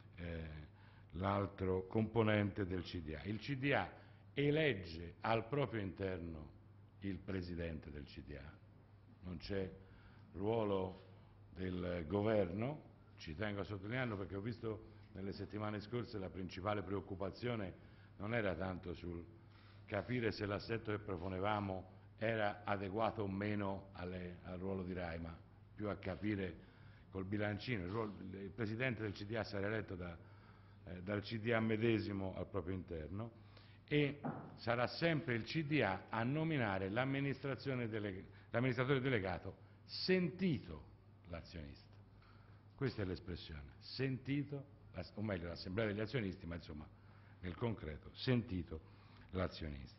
l'altro componente del CDA. Il CDA elegge al proprio interno il Presidente del CDA, non c'è ruolo del Governo, ci tengo a sottolinearlo perché ho visto nelle settimane scorse la principale preoccupazione non era tanto sul capire se l'assetto che proponevamo era adeguato o meno al ruolo di RAI, ma più a capire col bilancino. Il Presidente del CDA sarà eletto dal CDA medesimo al proprio interno e sarà sempre il CDA a nominare l'amministratore delegato sentito l'azionista. Questa è l'espressione, sentito, o meglio l'assemblea degli azionisti, ma insomma nel concreto sentito l'azionista.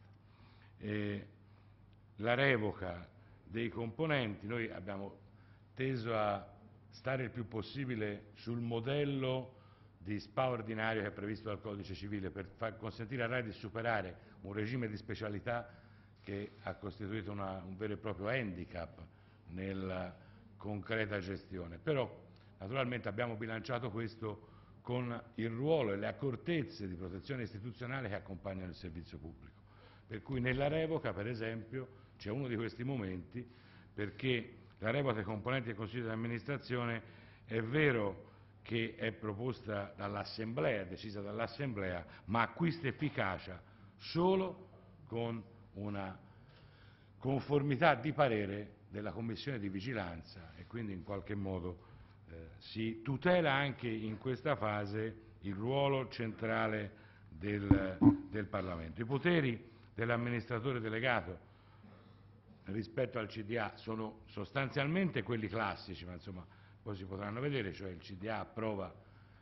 La revoca dei componenti, noi abbiamo teso a stare il più possibile sul modello di SPA ordinario che è previsto dal Codice Civile per consentire a RAI di superare un regime di specialità che ha costituito un vero e proprio handicap nella concreta gestione. Però naturalmente abbiamo bilanciato questo con il ruolo e le accortezze di protezione istituzionale che accompagnano il servizio pubblico. Per cui nella revoca, per esempio, c'è uno di questi momenti, perché la revoca dei componenti del Consiglio di amministrazione è vero che è proposta dall'Assemblea, decisa dall'Assemblea, ma acquista efficacia solo con una conformità di parere della Commissione di vigilanza e quindi in qualche modo si tutela anche in questa fase il ruolo centrale del Parlamento. I poteri dell'amministratore delegato rispetto al CDA sono sostanzialmente quelli classici, ma insomma poi si potranno vedere, cioè il CDA approva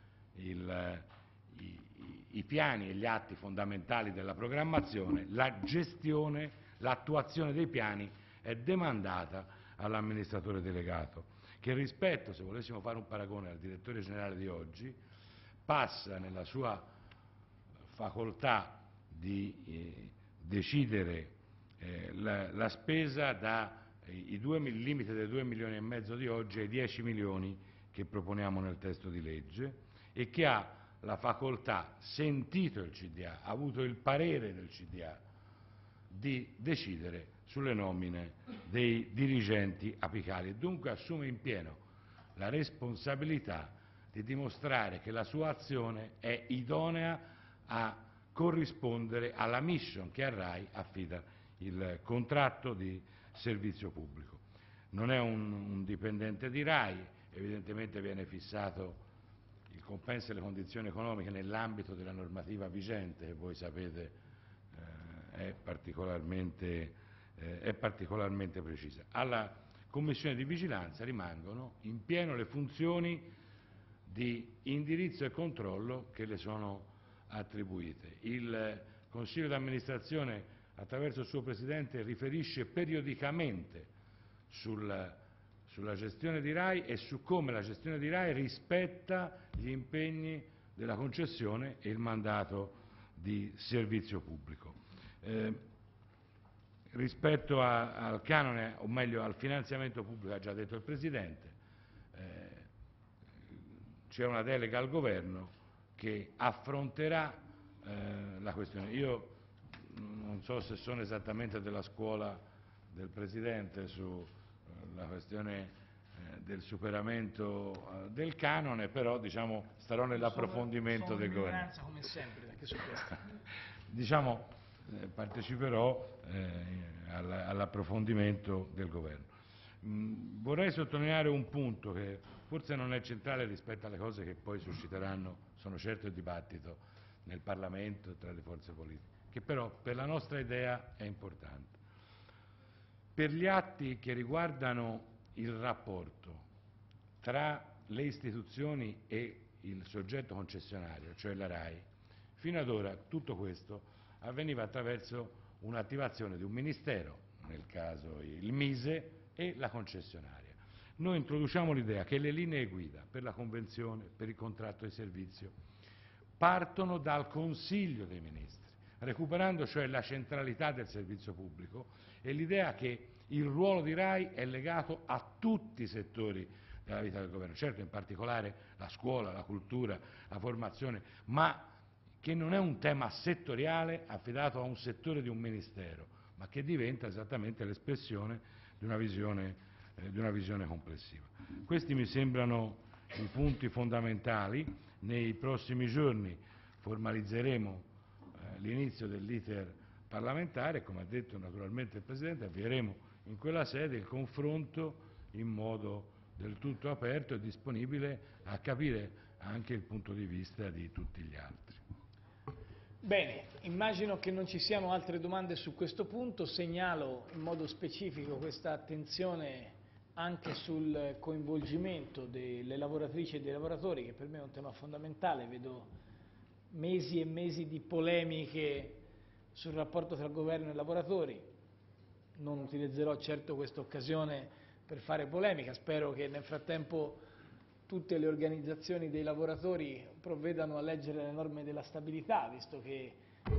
i piani e gli atti fondamentali della programmazione, la gestione, l'attuazione dei piani è demandata all'amministratore delegato, che rispetto, se volessimo fare un paragone al direttore generale di oggi, passa nella sua facoltà di decidere la spesa dal limite dei 2,5 milioni di oggi ai 10 milioni che proponiamo nel testo di legge e che ha la facoltà, sentito il CDA, avuto il parere del CDA, di decidere sulle nomine dei dirigenti apicali e dunque assume in pieno la responsabilità di dimostrare che la sua azione è idonea a corrispondere alla mission che a RAI affida il contratto di servizio pubblico. Non è un dipendente di RAI, evidentemente viene fissato il compenso e le condizioni economiche nell'ambito della normativa vigente, che voi sapete è particolarmente precisa. Alla Commissione di vigilanza rimangono in pieno le funzioni di indirizzo e controllo che le sono attribuite. Il Consiglio di amministrazione, attraverso il suo Presidente, riferisce periodicamente sulla gestione di RAI e su come la gestione di RAI rispetta gli impegni della concessione e il mandato di servizio pubblico. Rispetto al canone, o meglio al finanziamento pubblico, ha già detto il Presidente, c'è una delega al Governo che affronterà la questione. Io non so se sono esattamente della scuola del Presidente sulla questione del superamento del canone, però diciamo, starò nell'approfondimento del Governo. Sono in come sempre, anche su questo. Diciamo, parteciperò all'approfondimento del Governo. Vorrei sottolineare un punto che forse non è centrale rispetto alle cose che poi susciteranno, sono certo, il dibattito nel Parlamento e tra le forze politiche, che però per la nostra idea è importante. Per gli atti che riguardano il rapporto tra le istituzioni e il soggetto concessionario, cioè la RAI, fino ad ora tutto questo avveniva attraverso un'attivazione di un ministero, nel caso il Mise, e la concessionaria. Noi introduciamo l'idea che le linee guida per la convenzione, per il contratto di servizio, partono dal Consiglio dei Ministri, recuperando cioè la centralità del servizio pubblico e l'idea che il ruolo di RAI è legato a tutti i settori della vita del governo, certo in particolare la scuola, la cultura, la formazione, ma che non è un tema settoriale affidato a un settore di un ministero, ma che diventa esattamente l'espressione di una visione complessiva. Questi mi sembrano i punti fondamentali. Nei prossimi giorni formalizzeremo l'inizio dell'iter parlamentare e, come ha detto naturalmente il Presidente, avvieremo in quella sede il confronto in modo del tutto aperto e disponibile a capire anche il punto di vista di tutti gli altri. Bene, immagino che non ci siano altre domande su questo punto, segnalo in modo specifico questa attenzione anche sul coinvolgimento delle lavoratrici e dei lavoratori, che per me è un tema fondamentale. Vedo mesi e mesi di polemiche sul rapporto tra governo e lavoratori, non utilizzerò certo questa occasione per fare polemica, spero che nel frattempo tutte le organizzazioni dei lavoratori provvedano a leggere le norme della stabilità, visto che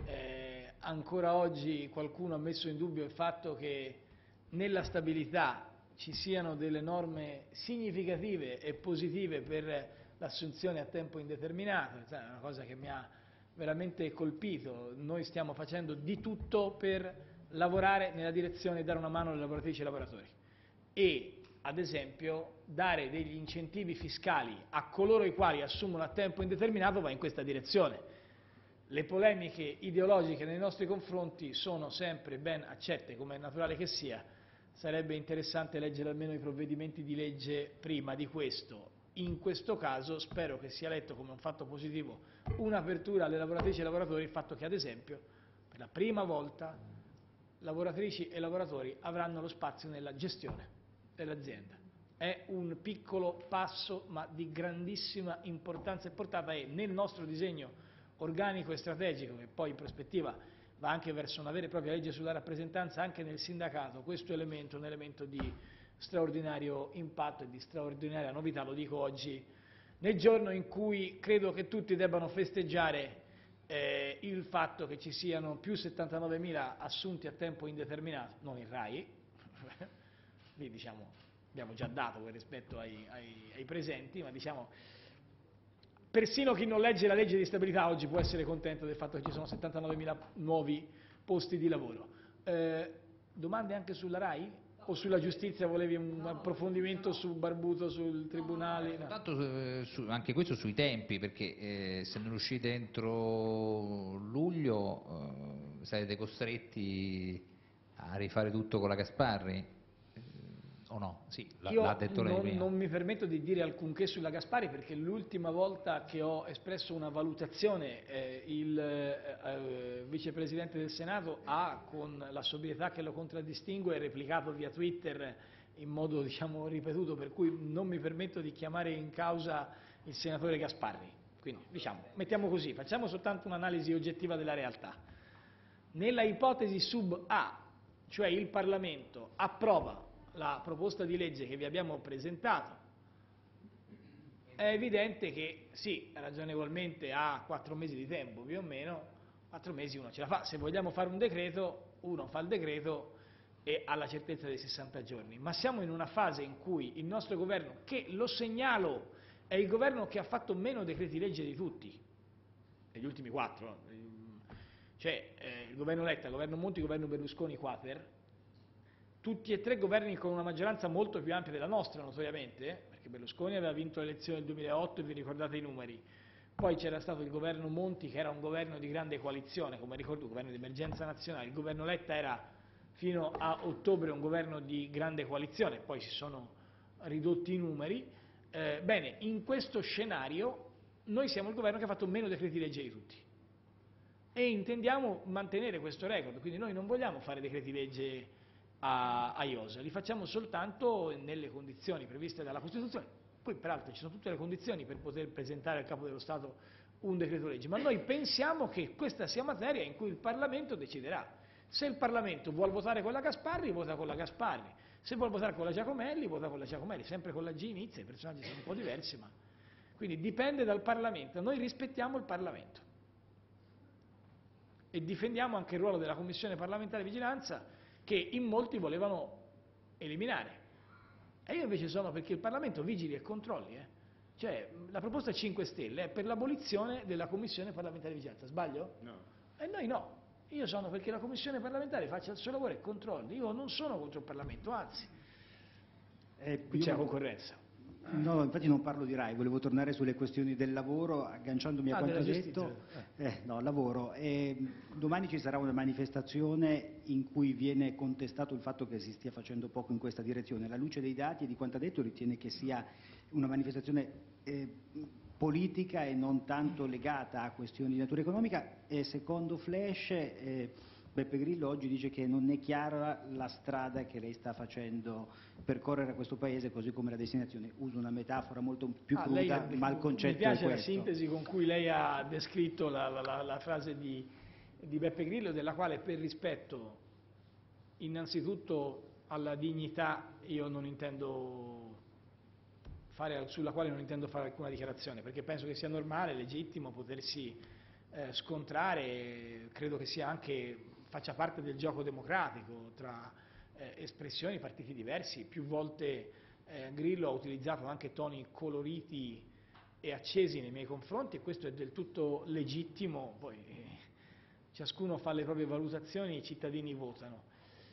ancora oggi qualcuno ha messo in dubbio il fatto che nella stabilità ci siano delle norme significative e positive per l'assunzione a tempo indeterminato. È una cosa che mi ha veramente colpito. Noi stiamo facendo di tutto per lavorare nella direzione di dare una mano alle lavoratrici e ai lavoratori e, ad esempio, dare degli incentivi fiscali a coloro i quali assumono a tempo indeterminato va in questa direzione. Le polemiche ideologiche nei nostri confronti sono sempre ben accette, come è naturale che sia. Sarebbe interessante leggere almeno i provvedimenti di legge prima di questo. In questo caso spero che sia letto come un fatto positivo, un'apertura alle lavoratrici e ai lavoratori, il fatto che, ad esempio, per la prima volta lavoratrici e lavoratori avranno lo spazio nella gestione dell'azienda. È un piccolo passo, ma di grandissima importanza e portata, e nel nostro disegno organico e strategico, che poi in prospettiva va anche verso una vera e propria legge sulla rappresentanza anche nel sindacato, questo elemento è un elemento di straordinario impatto e di straordinaria novità. Lo dico oggi, nel giorno in cui credo che tutti debbano festeggiare il fatto che ci siano più 79.000 assunti a tempo indeterminato, non in RAI, lì diciamo abbiamo già dato quel rispetto ai presenti, ma diciamo persino chi non legge la legge di stabilità oggi può essere contento del fatto che ci sono 79.000 nuovi posti di lavoro. Domande anche sulla RAI? O sulla giustizia volevi un approfondimento su Barbuto, sul tribunale? No. Tanto anche questo sui tempi, perché se non uscite entro luglio sarete costretti a rifare tutto con la Gasparri. O no? Sì, l'ha detto lei prima. Non mi permetto di dire alcunché sulla Gasparri, perché l'ultima volta che ho espresso una valutazione il vicepresidente del Senato ha, con la sobrietà che lo contraddistingue, replicato via Twitter in modo diciamo ripetuto, per cui non mi permetto di chiamare in causa il senatore Gasparri. Quindi diciamo, mettiamo così, facciamo soltanto un'analisi oggettiva della realtà. Nella ipotesi sub A, cioè il Parlamento approva la proposta di legge che vi abbiamo presentato, è evidente che sì, ragionevolmente ha 4 mesi di tempo, più o meno, 4 mesi uno ce la fa. Se vogliamo fare un decreto, uno fa il decreto e ha la certezza dei 60 giorni. Ma siamo in una fase in cui il nostro governo, che lo segnalo, è il governo che ha fatto meno decreti legge di tutti, negli ultimi 4, cioè il governo Letta, il governo Monti, il governo Berlusconi quater, tutti e 3 governi con una maggioranza molto più ampia della nostra, notoriamente, perché Berlusconi aveva vinto le elezioni del 2008 e vi ricordate i numeri. Poi c'era stato il governo Monti, che era un governo di grande coalizione, come ricordo, un governo di emergenza nazionale. Il governo Letta era fino a ottobre un governo di grande coalizione, poi si sono ridotti i numeri. Bene, in questo scenario noi siamo il governo che ha fatto meno decreti legge di tutti e intendiamo mantenere questo record, quindi noi non vogliamo fare decreti legge a iosa, li facciamo soltanto nelle condizioni previste dalla Costituzione. Poi peraltro ci sono tutte le condizioni per poter presentare al Capo dello Stato un decreto legge, ma noi pensiamo che questa sia materia in cui il Parlamento deciderà. Se il Parlamento vuole votare con la Gasparri, vota con la Gasparri, se vuole votare con la Giacomelli, vota con la Giacomelli, sempre con la G inizia, i personaggi sono un po' diversi, ma quindi dipende dal Parlamento. Noi rispettiamo il Parlamento e difendiamo anche il ruolo della Commissione parlamentare di vigilanza, che in molti volevano eliminare. E io invece sono perché il Parlamento vigili e controlli. Cioè, la proposta 5 Stelle è per l'abolizione della Commissione parlamentare di vigilanza, sbaglio? No. E noi no. Io sono perché la Commissione parlamentare faccia il suo lavoro e controlli. Io non sono contro il Parlamento, anzi, qui c'è la concorrenza. No, infatti non parlo di RAI, volevo tornare sulle questioni del lavoro, agganciandomi a quanto della detto. No, lavoro. Domani ci sarà una manifestazione in cui viene contestato il fatto che si stia facendo poco in questa direzione. Alla luce dei dati e di quanto ha detto, ritiene che sia una manifestazione politica e non tanto legata a questioni di natura economica? Secondo Flash, Beppe Grillo oggi dice che non è chiara la strada che lei sta facendo percorrere a questo Paese, così come la destinazione. Uso una metafora molto più cruda, ma il concetto mi piace è la questo. sintesi con cui lei ha descritto la frase di Beppe Grillo, della quale, per rispetto innanzitutto alla dignità, sulla quale non intendo fare alcuna dichiarazione, perché penso che sia normale, legittimo potersi scontrare, credo che faccia parte del gioco democratico tra espressioni, partiti diversi. Più volte Grillo ha utilizzato anche toni coloriti e accesi nei miei confronti, e questo è del tutto legittimo. Poi ciascuno fa le proprie valutazioni, i cittadini votano.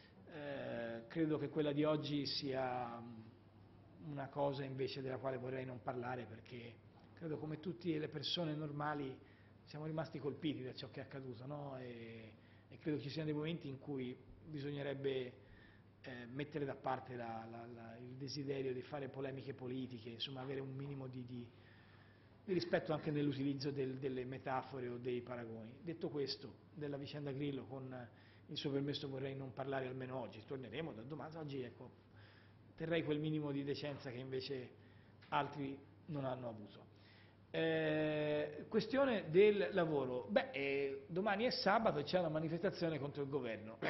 Credo che quella di oggi sia una cosa invece della quale vorrei non parlare, perché credo, come tutte le persone normali, siamo rimasti colpiti da ciò che è accaduto, no? E credo ci siano dei momenti in cui bisognerebbe mettere da parte il desiderio di fare polemiche politiche, insomma avere un minimo di rispetto anche nell'utilizzo delle metafore o dei paragoni. Detto questo, della vicenda Grillo, con il suo permesso vorrei non parlare almeno oggi, torneremo da domani. Oggi, ecco, terrei quel minimo di decenza che invece altri non hanno avuto. Questione del lavoro. Domani è sabato e c'è una manifestazione contro il governo.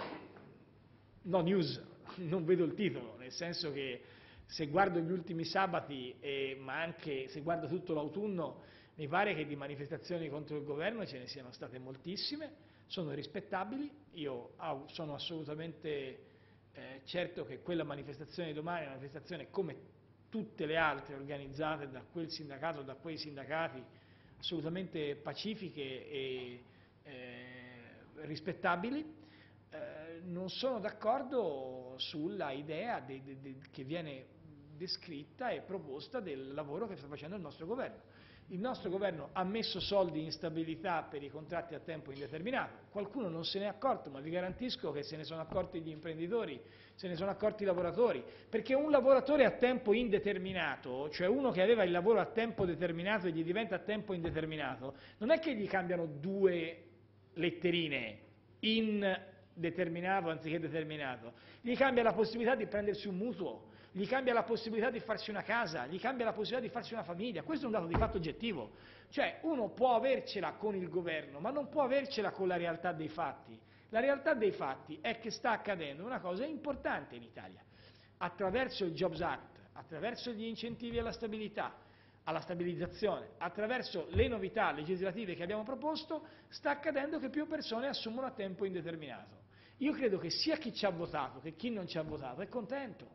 No news, non vedo il titolo, nel senso che se guardo gli ultimi sabati, ma anche se guardo tutto l'autunno, mi pare che di manifestazioni contro il governo ce ne siano state moltissime, sono rispettabili. Io sono assolutamente certo che quella manifestazione di domani è una manifestazione come tutte le altre organizzate da quel sindacato o da quei sindacati, assolutamente pacifiche e rispettabili. Non sono d'accordo sulla idea che viene descritta e proposta del lavoro che sta facendo il nostro governo. Il nostro governo ha messo soldi in stabilità per i contratti a tempo indeterminato. Qualcuno non se ne è accorto, ma vi garantisco che se ne sono accorti gli imprenditori, se ne sono accorti i lavoratori, perché un lavoratore a tempo indeterminato, cioè uno che aveva il lavoro a tempo determinato e gli diventa a tempo indeterminato, non è che gli cambiano 2 letterine in determinato anziché determinato, gli cambia la possibilità di prendersi un mutuo, gli cambia la possibilità di farsi una casa, gli cambia la possibilità di farsi una famiglia. Questo è un dato di fatto oggettivo. Cioè, uno può avercela con il governo, ma non può avercela con la realtà dei fatti. La realtà dei fatti è che sta accadendo una cosa importante in Italia. Attraverso il Jobs Act, attraverso gli incentivi alla stabilità, alla stabilizzazione, attraverso le novità legislative che abbiamo proposto, sta accadendo che più persone assumono a tempo indeterminato. Io credo che sia chi ci ha votato che chi non ci ha votato è contento.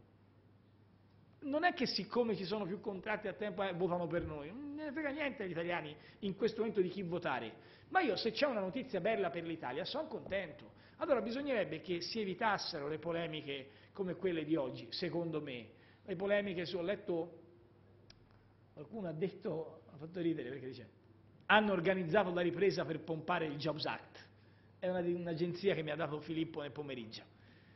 Non è che siccome ci sono più contratti a tempo votano per noi, non ne frega niente agli italiani in questo momento di chi votare, ma io, se c'è una notizia bella per l'Italia, sono contento. Allora bisognerebbe che si evitassero le polemiche come quelle di oggi, secondo me. Le polemiche ho letto, qualcuno ha fatto ridere perché dice, hanno organizzato la ripresa per pompare il Jobs Act. È un'agenzia che mi ha dato Filippo nel pomeriggio.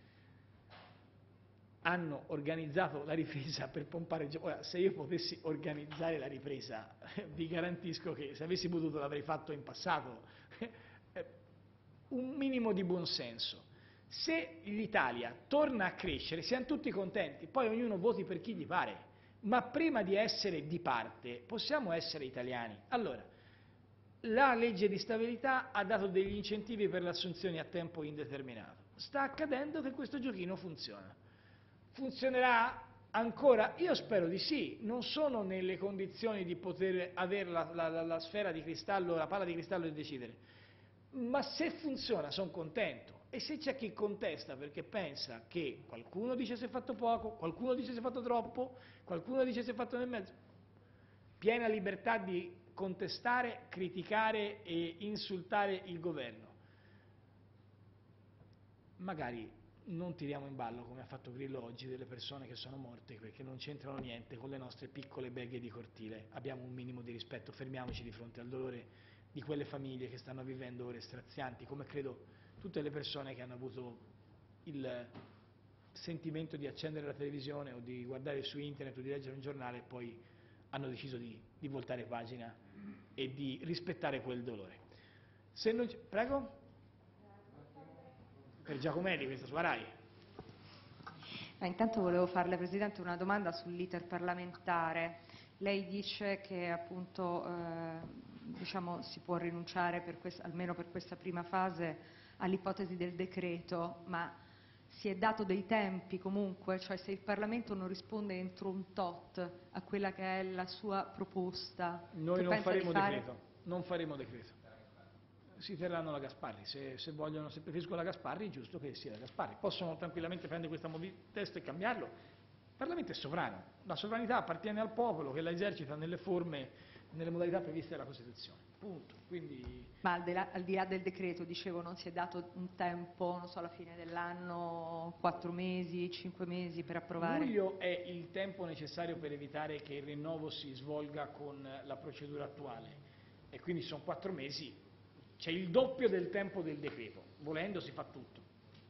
Hanno organizzato la ripresa per pompare il Jobs Act. Ora, se io potessi organizzare la ripresa, vi garantisco che se avessi potuto l'avrei fatto in passato. Un minimo di buonsenso. Se l'Italia torna a crescere, siamo tutti contenti, poi ognuno voti per chi gli pare, ma prima di essere di parte possiamo essere italiani. Allora, la legge di stabilità ha dato degli incentivi per le assunzioni a tempo indeterminato. Sta accadendo che questo giochino funziona. Funzionerà ancora? Io spero di sì. Non sono nelle condizioni di poter avere la sfera di cristallo, la palla di cristallo e decidere. Ma se funziona sono contento. E se c'è chi contesta perché pensa che qualcuno dice si è fatto poco, qualcuno dice si è fatto troppo, qualcuno dice si è fatto nel mezzo, piena libertà di contestare, criticare e insultare il governo. Magari non tiriamo in ballo, come ha fatto Grillo oggi, delle persone che sono morte perché non c'entrano niente con le nostre piccole beghe di cortile. Abbiamo un minimo di rispetto, fermiamoci di fronte al dolore di quelle famiglie che stanno vivendo ore strazianti, come credo tutte le persone che hanno avuto il sentimento di accendere la televisione o di guardare su internet o di leggere un giornale e poi hanno deciso di voltare pagina e di rispettare quel dolore. Se non prego? Per Giacomelli, questa sua Rai. Intanto volevo farle, Presidente, una domanda sull'iter parlamentare. Lei dice che appunto diciamo, si può rinunciare almeno per questa prima fase all'ipotesi del decreto, ma si è dato dei tempi comunque, cioè se il Parlamento non risponde entro un tot a quella che è la sua proposta, noi non faremo decreto, non faremo decreto. Si terranno la Gasparri, se preferiscono la Gasparri è giusto che sia la Gasparri, possono tranquillamente prendere questo testo e cambiarlo. Il Parlamento è sovrano, la sovranità appartiene al popolo che la esercita nelle forme, nelle modalità previste dalla Costituzione, punto. Quindi... Ma al di là del decreto, dicevo, non si è dato un tempo, non so, alla fine dell'anno, 4 mesi, 5 mesi per approvare? Luglio è il tempo necessario per evitare che il rinnovo si svolga con la procedura attuale e quindi sono 4 mesi. C'è il doppio del tempo del decreto, volendo si fa tutto.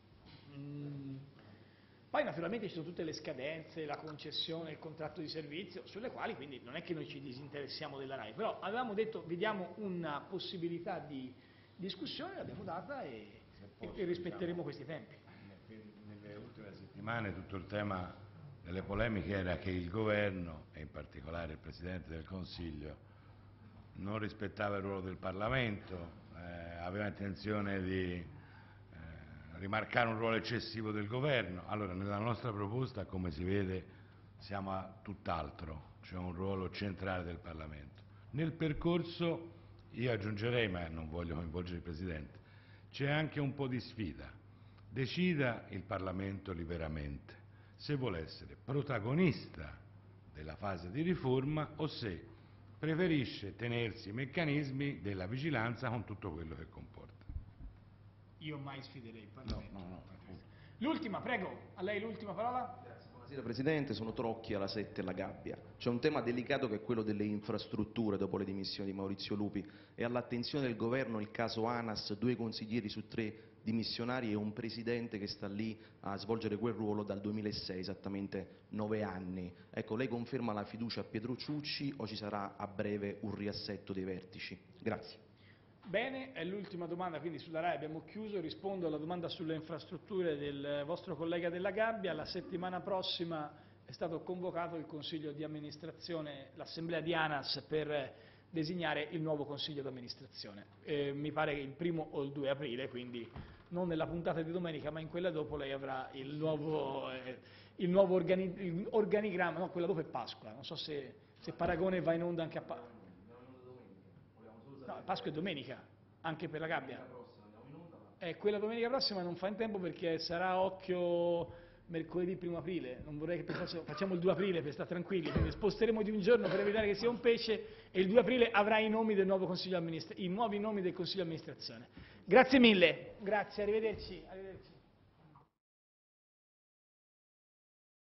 Poi naturalmente ci sono tutte le scadenze, la concessione, il contratto di servizio, sulle quali quindi non è che noi ci disinteressiamo della RAI, però avevamo detto vediamo una possibilità di discussione, l'abbiamo data e rispetteremo questi tempi. Nelle ultime settimane tutto il tema delle polemiche era che il governo, e in particolare il Presidente del Consiglio, non rispettava il ruolo del Parlamento, aveva intenzione di rimarcare un ruolo eccessivo del governo. Allora, nella nostra proposta, come si vede, siamo a tutt'altro, cioè un ruolo centrale del Parlamento. Nel percorso, io aggiungerei, ma non voglio coinvolgere il Presidente, c'è anche un po' di sfida. Decida il Parlamento liberamente se vuole essere protagonista della fase di riforma o se preferisce tenersi i meccanismi della vigilanza con tutto quello che comporta. Io mai sfiderei il Parlamento. No. L'ultima, prego, a lei l'ultima parola. Grazie, buonasera Presidente, sono Trocchi alla 7 La Gabbia. C'è un tema delicato che è quello delle infrastrutture dopo le dimissioni di Maurizio Lupi e all'attenzione del governo il caso ANAS, 2 consiglieri su 3 dimissionari e un presidente che sta lì a svolgere quel ruolo dal 2006, esattamente 9 anni. Ecco, lei conferma la fiducia a Pietro Ciucci o ci sarà a breve un riassetto dei vertici? Grazie. Bene, è l'ultima domanda, quindi sulla RAI abbiamo chiuso, rispondo alla domanda sulle infrastrutture del vostro collega della Gabbia. La settimana prossima è stato convocato il Consiglio di amministrazione, l'assemblea di ANAS per designare il nuovo Consiglio di amministrazione. Mi pare che il 1° o il 2 aprile, quindi non nella puntata di domenica ma in quella dopo lei avrà il nuovo organigramma, no, quella dopo è Pasqua, non so se Paragone va in onda anche a Pasqua. No, Pasqua è domenica, anche per la Gabbia. Quella domenica prossima non fa in tempo perché sarà occhio mercoledì 1° aprile, non vorrei che facciamo il 2 aprile per stare tranquilli, quindi sposteremo di un giorno per evitare che sia un pesce e il 2 aprile avrà i nomi del nuovo Consiglio i nuovi nomi del Consiglio di amministrazione. Grazie mille, grazie, arrivederci.